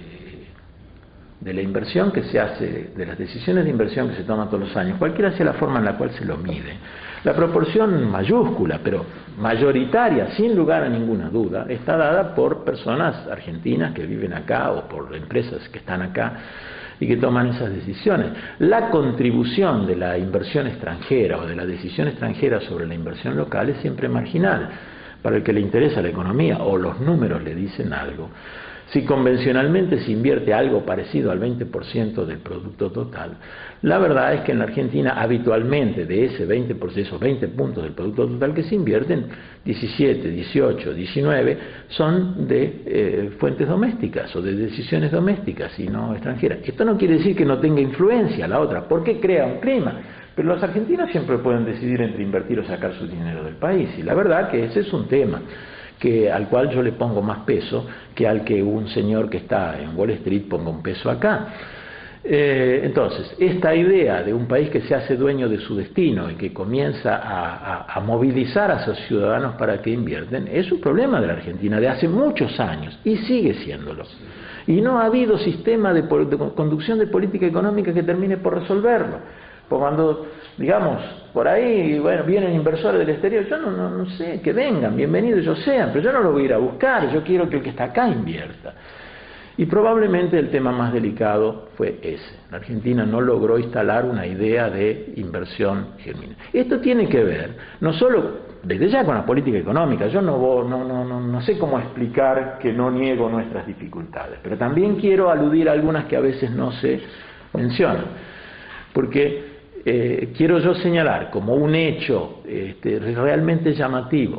de la inversión que se hace, de las decisiones de inversión que se toman todos los años, cualquiera sea la forma en la cual se lo mide, la proporción mayúscula, pero mayoritaria, sin lugar a ninguna duda, está dada por personas argentinas que viven acá o por empresas que están acá y que toman esas decisiones. La contribución de la inversión extranjera o de la decisión extranjera sobre la inversión local es siempre marginal. Para el que le interesa la economía o los números le dicen algo. Si convencionalmente se invierte algo parecido al veinte por ciento del producto total, la verdad es que en la Argentina habitualmente de ese veinte por ciento, esos veinte puntos del producto total que se invierten, diecisiete, dieciocho, diecinueve son de eh, fuentes domésticas o de decisiones domésticas y no extranjeras. Esto no quiere decir que no tenga influencia la otra, porque crea un clima. Pero los argentinos siempre pueden decidir entre invertir o sacar su dinero del país, y la verdad que ese es un tema que, al cual yo le pongo más peso que al que un señor que está en Wall Street ponga un peso acá. Eh, entonces, esta idea de un país que se hace dueño de su destino y que comienza a, a, a movilizar a sus ciudadanos para que invierten, es un problema de la Argentina de hace muchos años, y sigue siéndolo. Y no ha habido sistema de, de conducción de política económica que termine por resolverlo. Pues cuando, digamos, por ahí, bueno, vienen inversores del exterior, yo no, no, no sé, que vengan, bienvenidos ellos sean, pero yo no lo voy a ir a buscar, yo quiero que el que está acá invierta. Y probablemente el tema más delicado fue ese. La Argentina no logró instalar una idea de inversión genuina. Esto tiene que ver, no solo desde ya con la política económica, yo no, no, no, no, no sé cómo explicar que no niego nuestras dificultades, pero también quiero aludir a algunas que a veces no se mencionan. Porque Eh, quiero yo señalar como un hecho este, realmente llamativo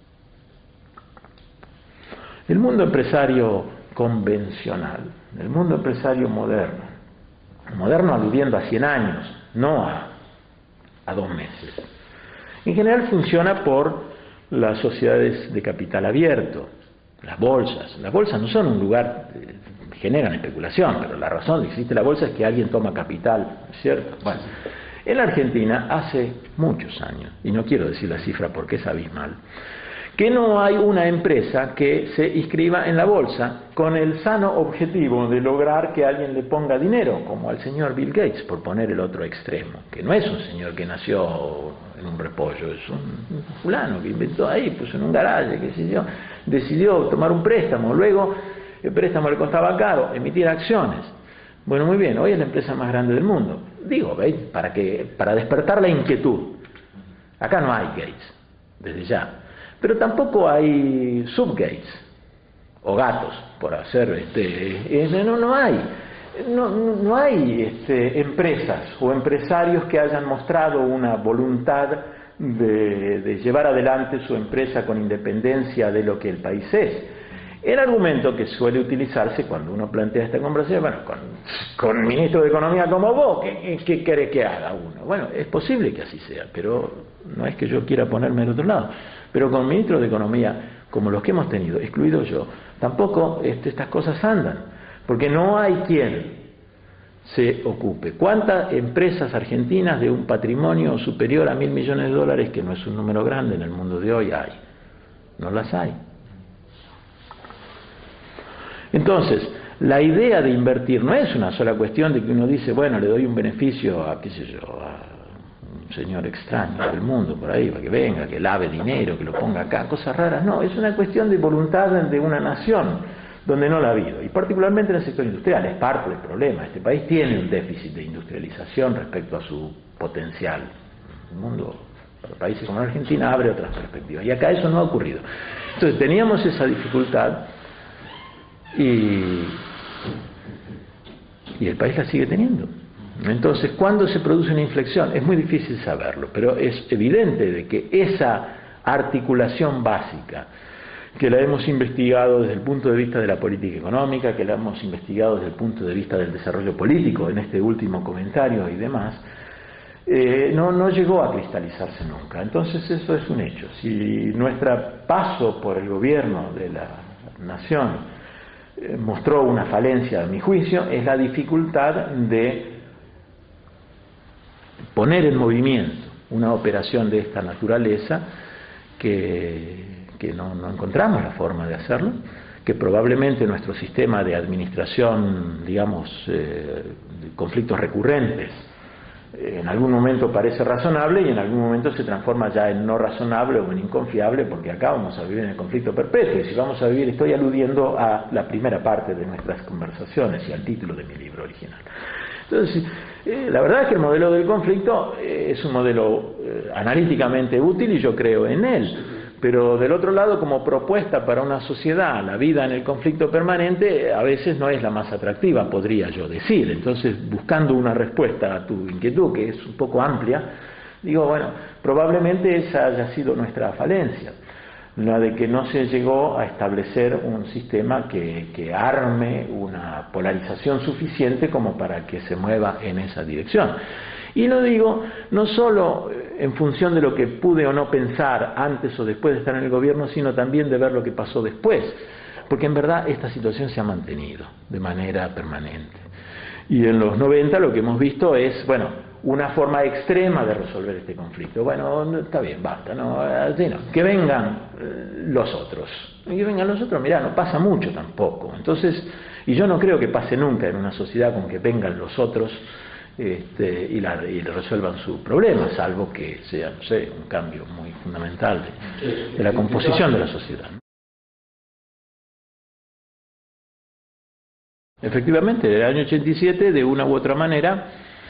el mundo empresario convencional, el mundo empresario moderno, moderno aludiendo a cien años, no a, a dos meses. En general funciona por las sociedades de capital abierto, las bolsas. Las bolsas no son un lugar, eh, generan especulación, pero la razón de que existe la bolsa es que alguien toma capital, ¿cierto? Bueno, en la Argentina hace muchos años, y no quiero decir la cifra porque es abismal, que no hay una empresa que se inscriba en la bolsa con el sano objetivo de lograr que alguien le ponga dinero, como al señor Bill Gates, por poner el otro extremo, que no es un señor que nació en un repollo, es un fulano que inventó ahí, puso en un garaje, qué sé yo, decidió tomar un préstamo, luego el préstamo le costaba caro, emitir acciones. Bueno, muy bien, hoy es la empresa más grande del mundo. Digo, ¿veis? Para, que, para despertar la inquietud. Acá no hay Gates, desde ya. Pero tampoco hay subgates, o gatos, por hacer, este, eh, no, no hay. No, no hay este, empresas o empresarios que hayan mostrado una voluntad de, de llevar adelante su empresa con independencia de lo que el país es. El argumento que suele utilizarse cuando uno plantea esta conversación, bueno, con, con un ministro de Economía como vos, ¿qué, qué quiere que haga uno? Bueno, es posible que así sea, pero no es que yo quiera ponerme del otro lado. Pero con ministros de Economía como los que hemos tenido, excluido yo, tampoco este, estas cosas andan, porque no hay quien se ocupe. ¿Cuántas empresas argentinas de un patrimonio superior a mil millones de dólares, que no es un número grande en el mundo de hoy, hay? No las hay. Entonces, la idea de invertir no es una sola cuestión de que uno dice, bueno, le doy un beneficio a, qué sé yo, a un señor extraño del mundo por ahí, para que venga, que lave dinero, que lo ponga acá, cosas raras. No, es una cuestión de voluntad de una nación, donde no la ha habido, y particularmente en el sector industrial, es parte del problema. Este país tiene un déficit de industrialización respecto a su potencial. El mundo, para países como la Argentina, abre otras perspectivas, y acá eso no ha ocurrido. Entonces, teníamos esa dificultad, Y, y el país la sigue teniendo. Entonces, ¿cuándo se produce una inflexión? Es muy difícil saberlo, pero es evidente de que esa articulación básica, que la hemos investigado desde el punto de vista de la política económica, que la hemos investigado desde el punto de vista del desarrollo político, en este último comentario y demás, eh, no, no llegó a cristalizarse nunca. Entonces eso es un hecho. Si nuestro paso por el gobierno de la nación eh, mostró una falencia, a mi juicio, es la dificultad de poner en movimiento una operación de esta naturaleza que, que no, no encontramos la forma de hacerlo, que probablemente nuestro sistema de administración, digamos, eh, de conflictos recurrentes, eh, en algún momento parece razonable y en algún momento se transforma ya en no razonable o en inconfiable, porque acá vamos a vivir en el conflicto perpetuo. Y si vamos a vivir, estoy aludiendo a la primera parte de nuestras conversaciones y al título de mi libro original. Entonces, eh, la verdad es que el modelo del conflicto eh, es un modelo eh, analíticamente útil y yo creo en él, pero del otro lado, como propuesta para una sociedad, la vida en el conflicto permanente a veces no es la más atractiva, podría yo decir. Entonces, buscando una respuesta a tu inquietud, que es un poco amplia, digo, bueno, probablemente esa haya sido nuestra falencia, la de que no se llegó a establecer un sistema que, que arme una polarización suficiente como para que se mueva en esa dirección. Y lo digo no solo en función de lo que pude o no pensar antes o después de estar en el gobierno, sino también de ver lo que pasó después, porque en verdad esta situación se ha mantenido de manera permanente. Y en los noventa lo que hemos visto es, bueno, una forma extrema de resolver este conflicto. Bueno, está bien, basta, no, así no. Que vengan los otros. Que vengan los otros, mirá, no pasa mucho tampoco. Entonces, y yo no creo que pase nunca en una sociedad con que vengan los otros este, y, la, y resuelvan su problema, salvo que sea, no sé, un cambio muy fundamental de, de la composición de la sociedad. Efectivamente, en el año ochenta y siete, de una u otra manera,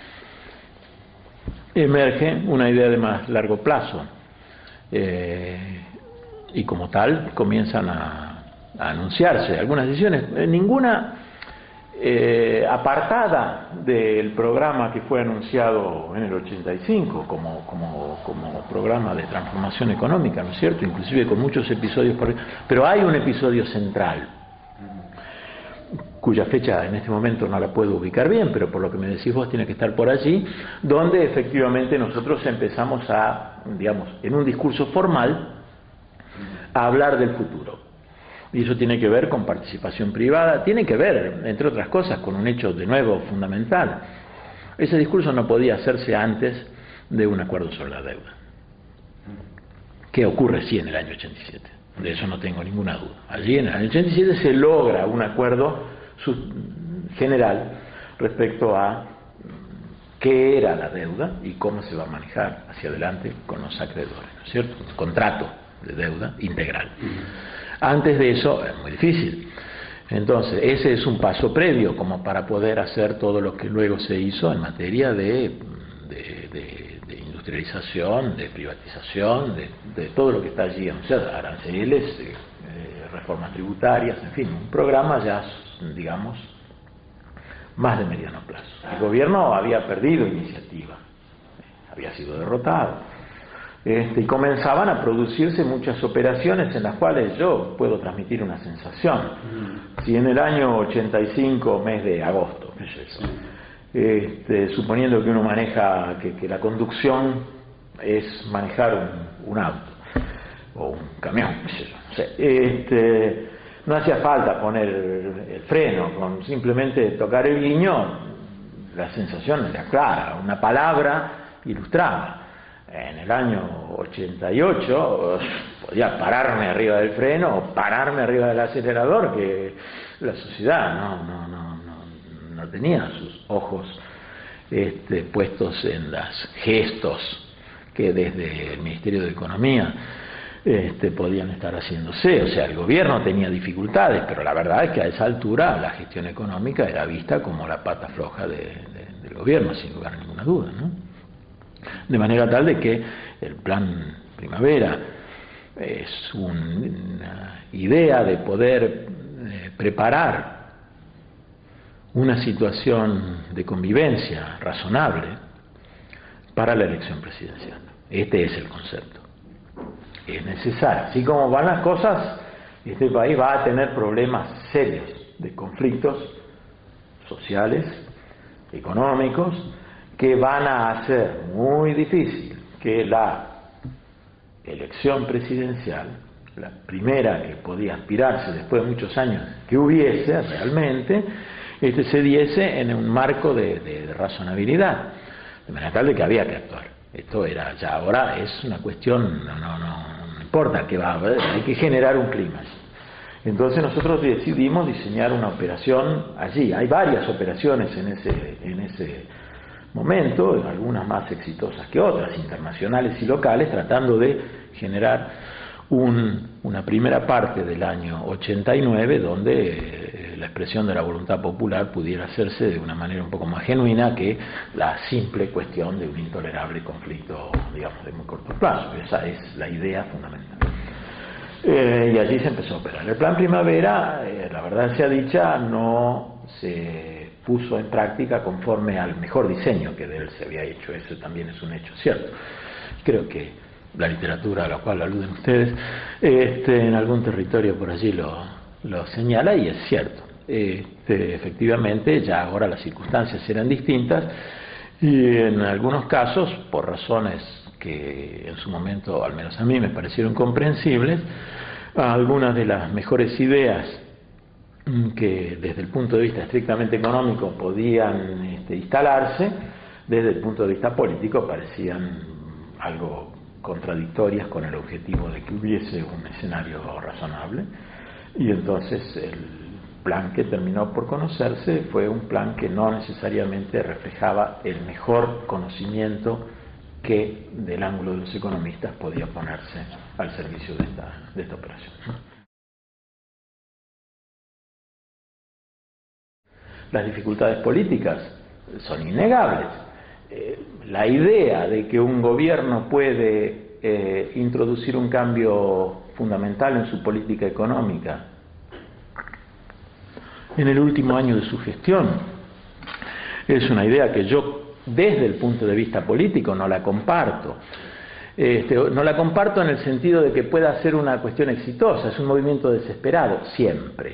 emerge una idea de más largo plazo eh, y como tal comienzan a, a anunciarse algunas decisiones, eh, ninguna eh, apartada del programa que fue anunciado en el ochenta y cinco como, como, como programa de transformación económica, ¿no es cierto? Inclusive con muchos episodios, por... pero hay un episodio central cuya fecha en este momento no la puedo ubicar bien, pero por lo que me decís vos tiene que estar por allí, donde efectivamente nosotros empezamos a, digamos, en un discurso formal, a hablar del futuro. Y eso tiene que ver con participación privada, tiene que ver, entre otras cosas, con un hecho de nuevo fundamental. Ese discurso no podía hacerse antes de un acuerdo sobre la deuda, que ocurre sí en el año ochenta y siete, de eso no tengo ninguna duda. Allí en el año ochenta y siete se logra un acuerdo general respecto a qué era la deuda y cómo se va a manejar hacia adelante con los acreedores, ¿no es cierto? Un contrato de deuda integral. Antes de eso es muy difícil. Entonces, ese es un paso previo como para poder hacer todo lo que luego se hizo en materia de, de, de, de industrialización, de privatización, de, de todo lo que está allí, o sea, aranceles, eh, eh, reformas tributarias, en fin, un programa ya, digamos, más de mediano plazo. El gobierno había perdido iniciativa, había sido derrotado, este, y comenzaban a producirse muchas operaciones en las cuales yo puedo transmitir una sensación. Si en el año ochenta y cinco, mes de agosto, ¿qué es eso? Este, suponiendo que uno maneja, que, que la conducción es manejar un, un auto o un camión, qué sé yo, no sé, este, no hacía falta poner el freno, con simplemente tocar el guiño, la sensación era clara, una palabra ilustraba. En el año ochenta y ocho podía pararme arriba del freno o pararme arriba del acelerador, que la sociedad no, no, no, no, no tenía sus ojos este, puestos en los gestos que desde el Ministerio de Economía Este, podían estar haciéndose. O sea, el gobierno tenía dificultades, pero la verdad es que a esa altura la gestión económica era vista como la pata floja de, de, del gobierno, sin lugar a ninguna duda, ¿no? De manera tal de que el plan Primavera es una idea de poder eh, preparar una situación de convivencia razonable para la elección presidencial. Este es el concepto. Es necesario. Así como van las cosas, este país va a tener problemas serios de conflictos sociales, económicos, que van a hacer muy difícil que la elección presidencial, la primera que podía aspirarse después de muchos años que hubiese realmente, este, se diese en un marco de, de, de razonabilidad, de manera tal de que había que actuar. Esto era ya ahora es una cuestión, no, no, no, no importa que va a haber, hay que generar un clima. Entonces nosotros decidimos diseñar una operación allí. Hay varias operaciones en ese, en ese momento, algunas más exitosas que otras, internacionales y locales, tratando de generar un, una primera parte del año ochenta y nueve donde eh, la expresión de la voluntad popular pudiera hacerse de una manera un poco más genuina que la simple cuestión de un intolerable conflicto, digamos, de muy corto plazo. Esa es la idea fundamental. Eh, y allí se empezó a operar. El plan Primavera, eh, la verdad sea dicha, no se puso en práctica conforme al mejor diseño que de él se había hecho. Eso también es un hecho cierto. Creo que la literatura a la cual aluden ustedes, este, en algún territorio por allí lo, lo señala, y es cierto. Este, efectivamente, ya ahora las circunstancias eran distintas, y en algunos casos, por razones que en su momento, al menos a mí, me parecieron comprensibles, algunas de las mejores ideas que desde el punto de vista estrictamente económico podían este, instalarse, desde el punto de vista político parecían algo contradictorias con el objetivo de que hubiese un escenario razonable, y entonces el plan que terminó por conocerse fue un plan que no necesariamente reflejaba el mejor conocimiento que del ángulo de los economistas podía ponerse al servicio de esta, de esta operación. Las dificultades políticas son innegables. Eh, la idea de que un gobierno puede eh, introducir un cambio fundamental en su política económica en el último año de su gestión es una idea que yo, desde el punto de vista político, no la comparto. Este, no la comparto en el sentido de que pueda ser una cuestión exitosa, es un movimiento desesperado, siempre,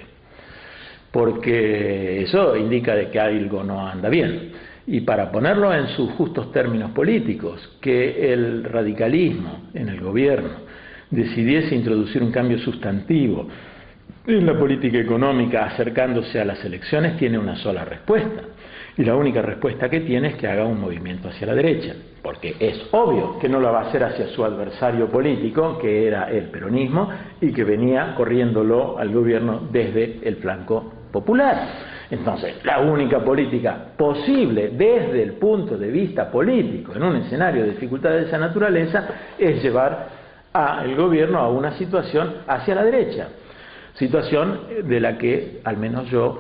porque eso indica de que algo no anda bien. Y para ponerlo en sus justos términos políticos, que el radicalismo en el gobierno decidiese introducir un cambio sustantivo en la política económica acercándose a las elecciones, tiene una sola respuesta. Y la única respuesta que tiene es que haga un movimiento hacia la derecha, porque es obvio que no lo va a hacer hacia su adversario político, que era el peronismo, y que venía corriéndolo al gobierno desde el flanco popular. Entonces, la única política posible desde el punto de vista político en un escenario de dificultad de esa naturaleza es llevar al gobierno a una situación hacia la derecha, situación de la que al menos yo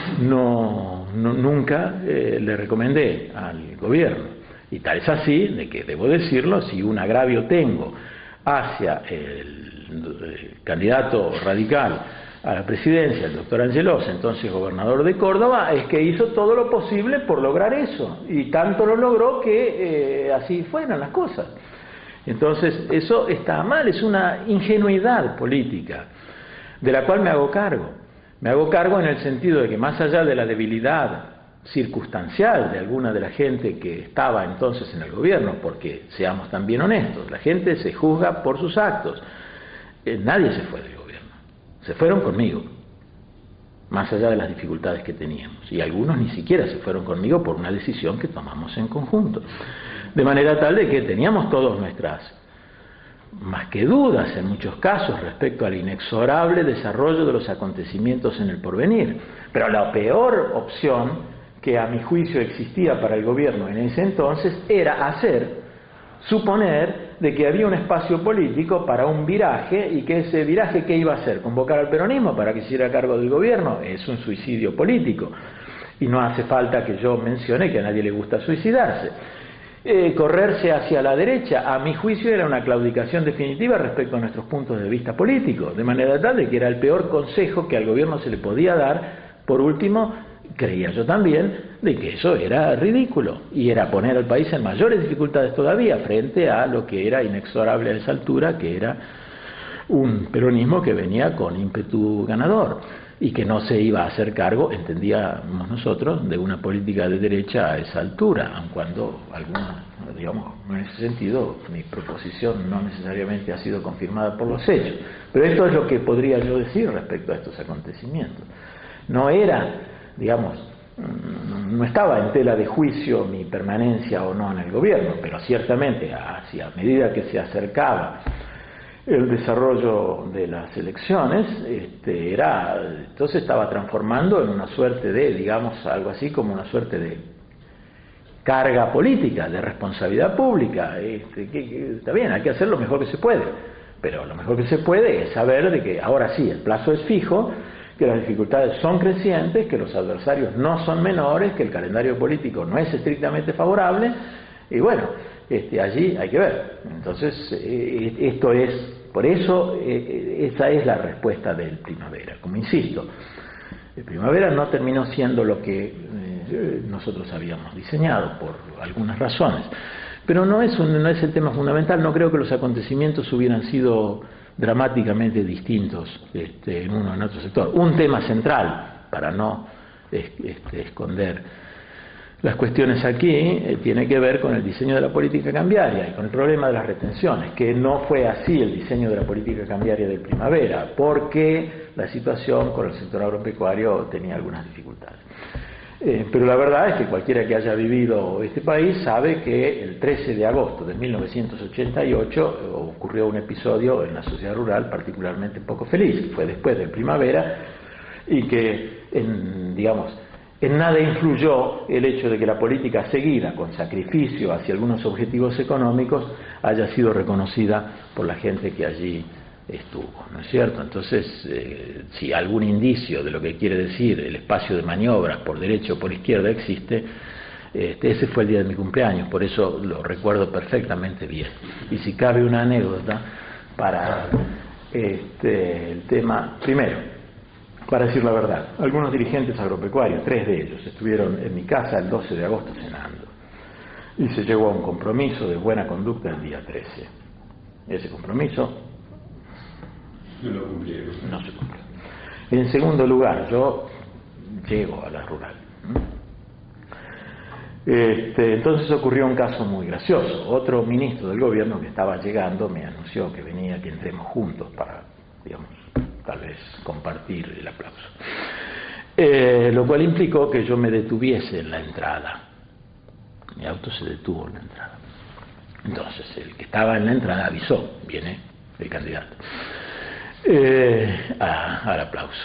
no, no nunca eh, le recomendé al gobierno, y tal es así de que debo decirlo, si un agravio tengo hacia el, el candidato radical a la presidencia, el doctor Angelos, entonces gobernador de Córdoba, es que hizo todo lo posible por lograr eso, y tanto lo logró que eh, así fueron las cosas. Entonces eso está mal, es una ingenuidad política de la cual me hago cargo. Me hago cargo en el sentido de que, más allá de la debilidad circunstancial de alguna de la gente que estaba entonces en el gobierno, porque seamos también honestos, la gente se juzga por sus actos, eh, nadie se fue del gobierno, se fueron conmigo, más allá de las dificultades que teníamos, y algunos ni siquiera se fueron conmigo por una decisión que tomamos en conjunto, de manera tal de que teníamos todas nuestras más que dudas en muchos casos respecto al inexorable desarrollo de los acontecimientos en el porvenir. Pero la peor opción que a mi juicio existía para el gobierno en ese entonces era hacer suponer de que había un espacio político para un viraje, y que ese viraje, ¿qué iba a hacer? ¿Convocar al peronismo para que se hiciera cargo del gobierno? Es un suicidio político, y no hace falta que yo mencione que a nadie le gusta suicidarse. Eh, correrse hacia la derecha, a mi juicio, era una claudicación definitiva respecto a nuestros puntos de vista políticos, de manera tal de que era el peor consejo que al gobierno se le podía dar. Por último, creía yo también de que eso era ridículo, y era poner al país en mayores dificultades todavía frente a lo que era inexorable a esa altura, que era un peronismo que venía con ímpetu ganador y que no se iba a hacer cargo, entendíamos nosotros, de una política de derecha a esa altura, aun cuando alguna, digamos, en ese sentido, mi proposición no necesariamente ha sido confirmada por los hechos. Pero esto es lo que podría yo decir respecto a estos acontecimientos. No era, digamos, no estaba en tela de juicio mi permanencia o no en el gobierno, pero ciertamente hacia a medida que se acercaba el desarrollo de las elecciones, este, era, entonces estaba transformando en una suerte de, digamos, algo así como una suerte de carga política, de responsabilidad pública. Este, que, que, está bien, hay que hacer lo mejor que se puede, pero lo mejor que se puede es saber de que ahora sí, el plazo es fijo, que las dificultades son crecientes, que los adversarios no son menores, que el calendario político no es estrictamente favorable, y bueno, este, allí hay que ver. Entonces, eh, esto es, por eso, eh, esa es la respuesta del Primavera. Como insisto, el Primavera no terminó siendo lo que eh, nosotros habíamos diseñado, por algunas razones. Pero no es, un, no es el tema fundamental, no creo que los acontecimientos hubieran sido dramáticamente distintos este, en uno o en otro sector. Un tema central, para no este, esconder las cuestiones aquí, eh, tiene que ver con el diseño de la política cambiaria y con el problema de las retenciones, que no fue así el diseño de la política cambiaria del Primavera, porque la situación con el sector agropecuario tenía algunas dificultades. Eh, pero la verdad es que cualquiera que haya vivido este país sabe que el trece de agosto de mil novecientos ochenta y ocho eh, ocurrió un episodio en la sociedad rural particularmente poco feliz, que fue después del Primavera, y que, en, digamos, en nada influyó el hecho de que la política seguida con sacrificio hacia algunos objetivos económicos haya sido reconocida por la gente que allí estuvo, ¿no es cierto? Entonces, eh, si algún indicio de lo que quiere decir el espacio de maniobras por derecha o por izquierda existe, este, ese fue el día de mi cumpleaños, por eso lo recuerdo perfectamente bien. Y si cabe una anécdota para este, el tema, primero, para decir la verdad, algunos dirigentes agropecuarios, tres de ellos, estuvieron en mi casa el doce de agosto cenando y se llegó a un compromiso de buena conducta el día trece. Ese compromiso no lo cumplieron. No se cumplió. En segundo lugar, yo llego a la rural. Este, entonces ocurrió un caso muy gracioso. Otro ministro del gobierno que estaba llegando me anunció que venía, que entremos juntos para, digamos, tal vez compartir el aplauso. Eh, lo cual implicó que yo me detuviese en la entrada. Mi auto se detuvo en la entrada. Entonces, el que estaba en la entrada avisó, viene el candidato. Eh, a, al aplauso.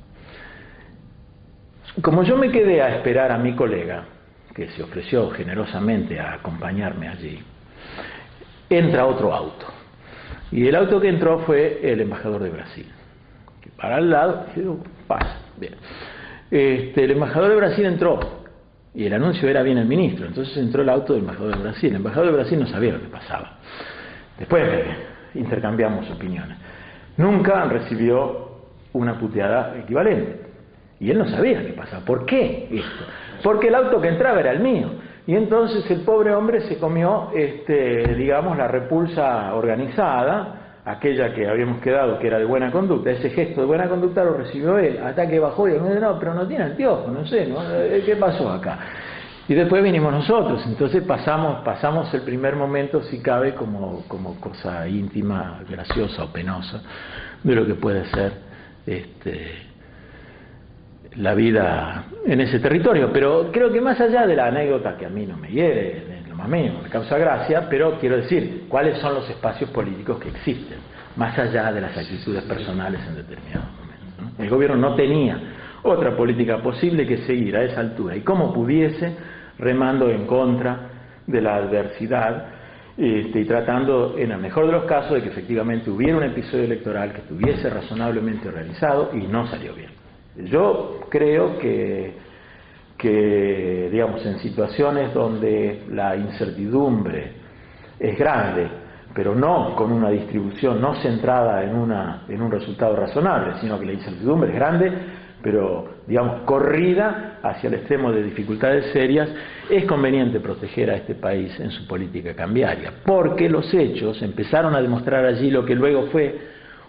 Como yo me quedé a esperar a mi colega, que se ofreció generosamente a acompañarme allí, entra otro auto. Y el auto que entró fue el embajador de Brasil. Que para al lado, pasa, bien. Este, el embajador de Brasil entró, y el anuncio era bien el ministro, entonces entró el auto del embajador de Brasil. El embajador de Brasil no sabía lo que pasaba. Después eh, intercambiamos opiniones. Nunca recibió una puteada equivalente. Y él no sabía qué pasaba. ¿Por qué esto? Porque el auto que entraba era el mío. Y entonces el pobre hombre se comió, este, digamos, la repulsa organizada, aquella que habíamos quedado que era de buena conducta. Ese gesto de buena conducta lo recibió él. Hasta que bajó y dijo, no, pero no tiene anteojo, no sé, ¿no? ¿Qué pasó acá? Y después vinimos nosotros, entonces pasamos pasamos el primer momento, si cabe, como, como cosa íntima, graciosa o penosa, de lo que puede ser este, la vida en ese territorio. Pero creo que más allá de la anécdota, que a mí no me hiere, en lo más mínimo, me causa gracia, pero quiero decir, ¿cuáles son los espacios políticos que existen? Más allá de las actitudes personales en determinados momentos, ¿no? El gobierno no tenía otra política posible que seguir a esa altura, y como pudiese, remando en contra de la adversidad este, y tratando, en el mejor de los casos, de que efectivamente hubiera un episodio electoral que estuviese razonablemente organizado, y no salió bien. Yo creo que, que digamos, en situaciones donde la incertidumbre es grande, pero no con una distribución no centrada en, una, en un resultado razonable, sino que la incertidumbre es grande, pero, digamos, corrida hacia el extremo de dificultades serias, es conveniente proteger a este país en su política cambiaria, porque los hechos empezaron a demostrar allí lo que luego fue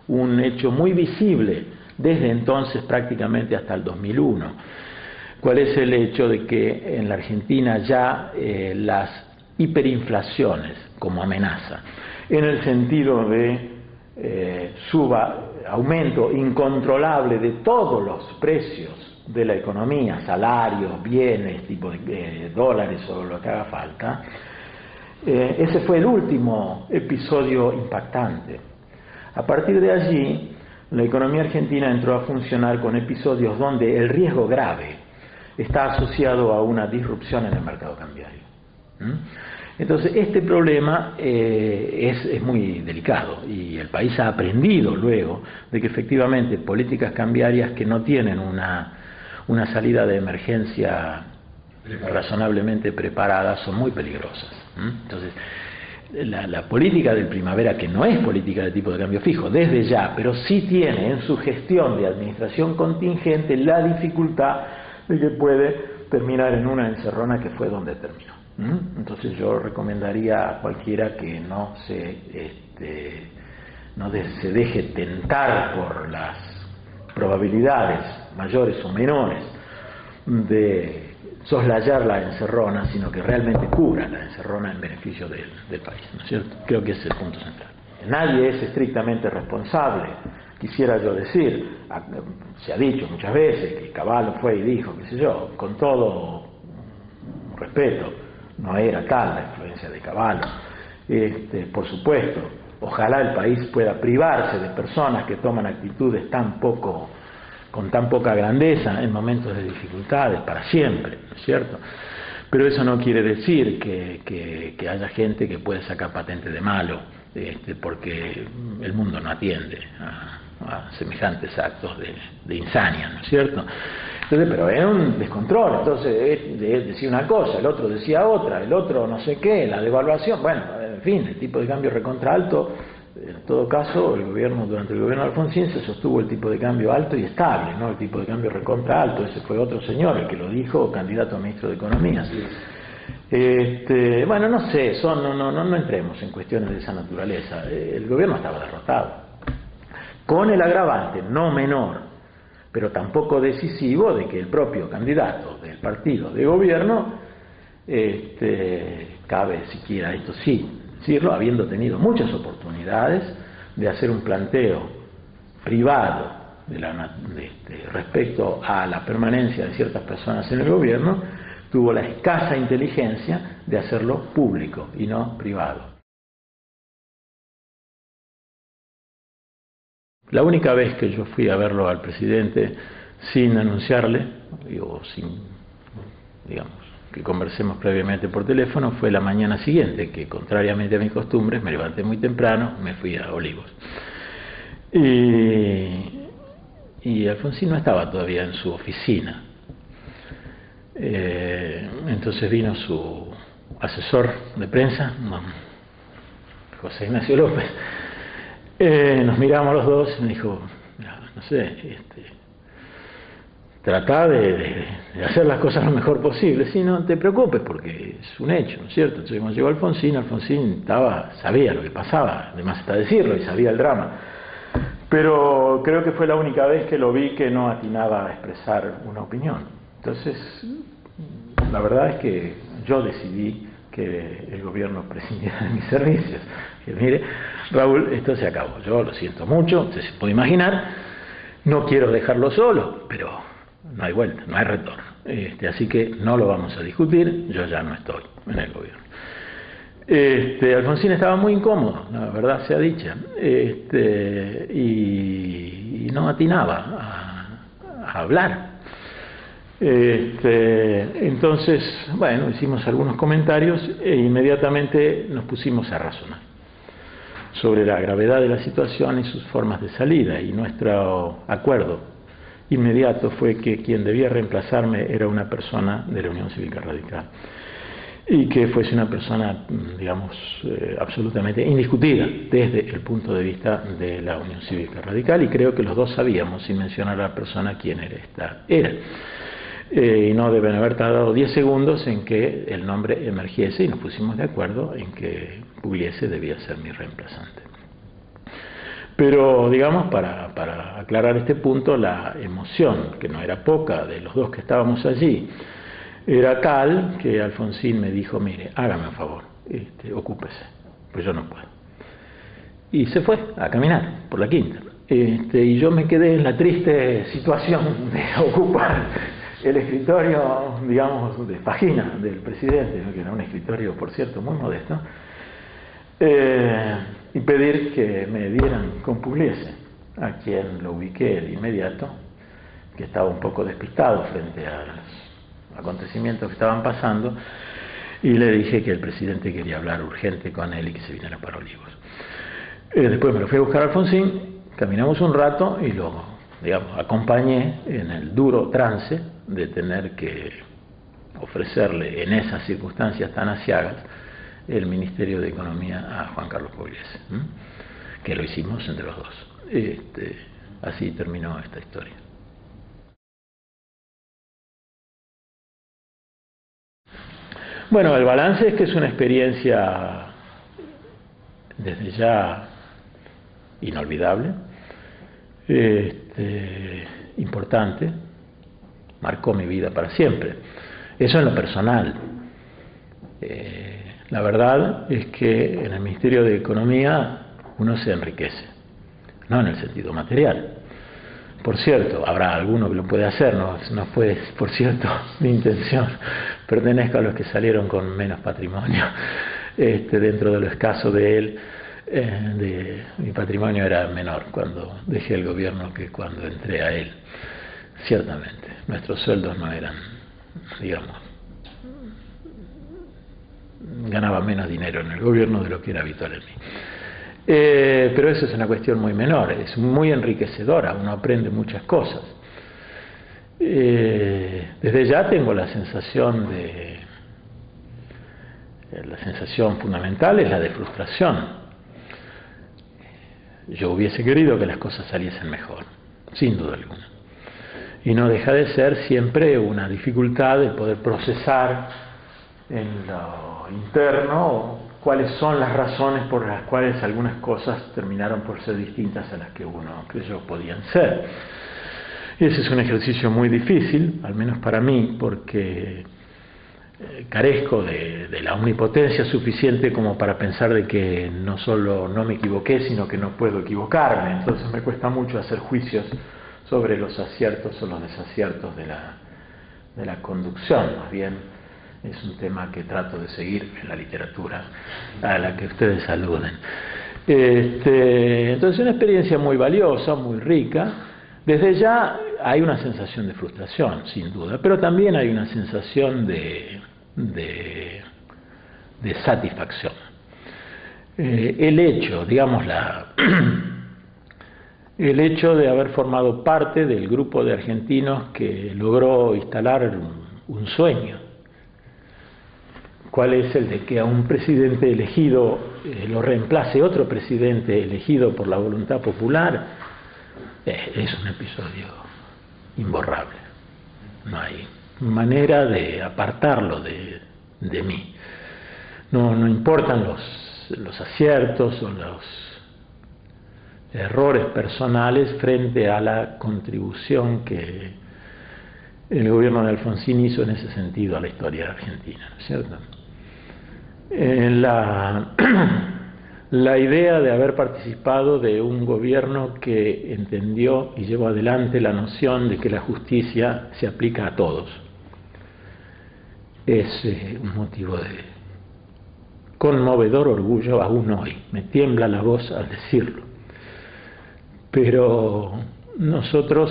un hecho muy visible desde entonces prácticamente hasta el dos mil uno. ¿Cuál es el hecho de que en la Argentina ya eh, las hiperinflaciones como amenaza, en el sentido de eh, suba, aumento incontrolable de todos los precios de la economía, salarios, bienes, tipo de eh, dólares o lo que haga falta, eh, ese fue el último episodio impactante. A partir de allí, la economía argentina entró a funcionar con episodios donde el riesgo grave está asociado a una disrupción en el mercado cambiario. ¿Mm? Entonces, este problema eh, es, es muy delicado y el país ha aprendido luego de que efectivamente políticas cambiarias que no tienen una, una salida de emergencia razonablemente preparada son muy peligrosas. ¿Mm? Entonces, la, la política del primavera, que no es política de tipo de cambio fijo desde ya, pero sí tiene en su gestión de administración contingente la dificultad de que puede terminar en una encerrona que fue donde terminó. ¿Mm? Entonces yo recomendaría a cualquiera que no se este, no de, se deje tentar por las probabilidades mayores o menores de soslayar la encerrona, sino que realmente cubra la encerrona en beneficio del, del país, ¿no es cierto? Creo que ese es el punto central. Nadie es estrictamente responsable. Quisiera yo decir, se ha dicho muchas veces que Cavallo fue y dijo, qué sé yo, con todo respeto, no era tal la influencia de Cavallo. Este, por supuesto, ojalá el país pueda privarse de personas que toman actitudes tan poco, con tan poca grandeza en momentos de dificultades para siempre, ¿no es cierto? Pero eso no quiere decir que, que, que haya gente que puede sacar patente de malo, este, porque el mundo no atiende a, a semejantes actos de, de insania, ¿no es cierto? Entonces, pero era un descontrol. Entonces él decía una cosa, el otro decía otra, el otro no sé qué, la devaluación, bueno, en fin, el tipo de cambio recontra alto. En todo caso, el gobierno, durante el gobierno de Alfonsín se sostuvo el tipo de cambio alto y estable, no el tipo de cambio recontra alto. Ese fue otro señor el que lo dijo, candidato a ministro de Economía. Este, bueno, no sé, son, no, no, no, no entremos en cuestiones de esa naturaleza. El gobierno estaba derrotado, con el agravante no menor, pero tampoco decisivo, de que el propio candidato del partido de gobierno, este, cabe siquiera esto sí decirlo, habiendo tenido muchas oportunidades de hacer un planteo privado de la, de, de, respecto a la permanencia de ciertas personas en el gobierno, tuvo la escasa inteligencia de hacerlo público y no privado. La única vez que yo fui a verlo al presidente sin anunciarle, o sin, digamos, que conversemos previamente por teléfono, fue la mañana siguiente, que contrariamente a mis costumbres me levanté muy temprano, me fui a Olivos. Y, y Alfonsín no estaba todavía en su oficina. Eh, entonces vino su asesor de prensa, José Ignacio López. Eh, nos miramos los dos y me dijo, no, no sé, este, trata de, de, de hacer las cosas lo mejor posible, si no te preocupes porque es un hecho, ¿no es cierto? Entonces cuando llegó Alfonsín, Alfonsín estaba, sabía lo que pasaba, además está decirlo, y sabía el drama, pero creo que fue la única vez que lo vi que no atinaba a expresar una opinión. Entonces, la verdad es que yo decidí que el gobierno prescindiera de mis servicios. Y mire, Raúl, esto se acabó, yo lo siento mucho, usted se puede imaginar, no quiero dejarlo solo, pero no hay vuelta, no hay retorno. Este, así que no lo vamos a discutir, yo ya no estoy en el gobierno. Este, Alfonsín estaba muy incómodo, la verdad sea dicha, este, y, y no atinaba a, a hablar. Este, entonces, bueno, hicimos algunos comentarios e inmediatamente nos pusimos a razonar sobre la gravedad de la situación y sus formas de salida, y nuestro acuerdo inmediato fue que quien debía reemplazarme era una persona de la Unión Cívica Radical, y que fuese una persona, digamos, eh, absolutamente indiscutida desde el punto de vista de la Unión Cívica Radical, y creo que los dos sabíamos, sin mencionar a la persona, quién era esta era. Eh, y no deben haber tardado diez segundos en que el nombre emergiese y nos pusimos de acuerdo en que Pugliese debía ser mi reemplazante. Pero, digamos, para, para aclarar este punto, la emoción, que no era poca, de los dos que estábamos allí, era tal que Alfonsín me dijo, mire, hágame un favor, este, ocúpese, pues yo no puedo. Y se fue a caminar por la quinta. Este, y yo me quedé en la triste situación de ocupar el escritorio, digamos, de página del presidente, que era un escritorio, por cierto, muy modesto, eh, y pedir que me dieran con Pugliese, a quien lo ubiqué de inmediato, que estaba un poco despistado frente a los acontecimientos que estaban pasando, y le dije que el presidente quería hablar urgente con él y que se viniera para Olivos. Eh, después me lo fui a buscar a Alfonsín, caminamos un rato y lo, digamos, acompañé en el duro trance de tener que ofrecerle en esas circunstancias tan aciagas el Ministerio de Economía a Juan Carlos Pugliese, ¿m? que lo hicimos entre los dos. Este, así terminó esta historia. Bueno, el balance es que es una experiencia desde ya inolvidable, este, importante, marcó mi vida para siempre. Eso en lo personal. Eh, la verdad es que en el Ministerio de Economía uno se enriquece, no en el sentido material. Por cierto, habrá alguno que lo puede hacer, no, no fue, por cierto, mi intención. Pertenezco a los que salieron con menos patrimonio, este, dentro de lo escaso de él. Eh, de, mi patrimonio era menor cuando dejé el gobierno que cuando entré a él. Ciertamente, nuestros sueldos no eran, digamos, ganaba menos dinero en el gobierno de lo que era habitual en mí. Eh, pero eso es una cuestión muy menor, es muy enriquecedora, uno aprende muchas cosas. Eh, desde ya tengo la sensación de, la sensación fundamental es la de frustración. Yo hubiese querido que las cosas saliesen mejor, sin duda alguna. Y no deja de ser siempre una dificultad de poder procesar en lo interno cuáles son las razones por las cuales algunas cosas terminaron por ser distintas a las que uno creyó podían ser. Y ese es un ejercicio muy difícil, al menos para mí, porque eh, carezco de, de la omnipotencia suficiente como para pensar de que no solo no me equivoqué, sino que no puedo equivocarme. Entonces me cuesta mucho hacer juicios sobre los aciertos o los desaciertos de la, de la conducción. Más bien es un tema que trato de seguir en la literatura a la que ustedes aluden. Este, entonces una experiencia muy valiosa, muy rica. Desde ya hay una sensación de frustración, sin duda, pero también hay una sensación de, de, de satisfacción. Eh, el hecho, digamos, la, el hecho de haber formado parte del grupo de argentinos que logró instalar un, un sueño. ¿Cuál es el de que a un presidente elegido eh, lo reemplace otro presidente elegido por la voluntad popular? Eh, es un episodio imborrable. No hay manera de apartarlo de, de mí. No, no importan los, los aciertos o los errores personales frente a la contribución que el gobierno de Alfonsín hizo en ese sentido a la historia argentina, ¿no es cierto? En la, la idea de haber participado de un gobierno que entendió y llevó adelante la noción de que la justicia se aplica a todos es eh, un motivo de conmovedor orgullo aún hoy. Me tiembla la voz al decirlo. Pero nosotros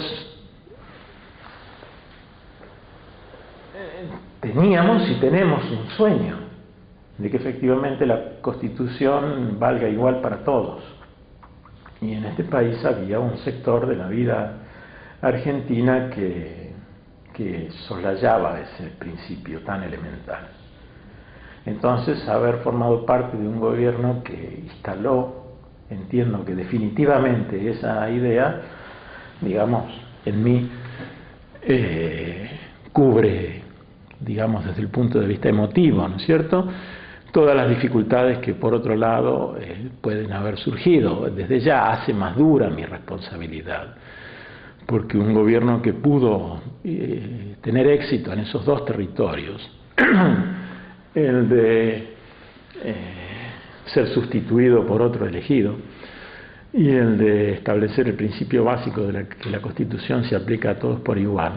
teníamos y tenemos un sueño de que efectivamente la Constitución valga igual para todos. Y en este país había un sector de la vida argentina que, que soslayaba ese principio tan elemental. Entonces, haber formado parte de un gobierno que instaló, entiendo que definitivamente esa idea, digamos, en mí, eh, cubre, digamos, desde el punto de vista emotivo, ¿no es cierto?, todas las dificultades que por otro lado eh, pueden haber surgido. Desde ya hace más dura mi responsabilidad, porque un gobierno que pudo eh, tener éxito en esos dos territorios, el de eh, ser sustituido por otro elegido y el de establecer el principio básico de la, que la Constitución se aplica a todos por igual,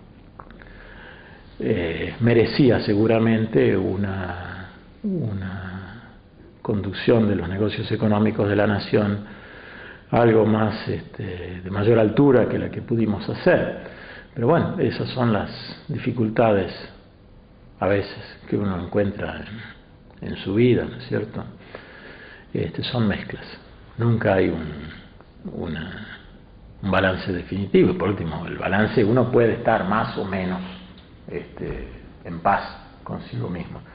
eh, merecía seguramente una, una conducción de los negocios económicos de la nación algo más este, de mayor altura que la que pudimos hacer. Pero bueno, esas son las dificultades a veces que uno encuentra en, en su vida, ¿no es cierto? Este, son mezclas. Nunca hay un, una, un balance definitivo. Por último, el balance, uno puede estar más o menos este, en paz consigo mismo.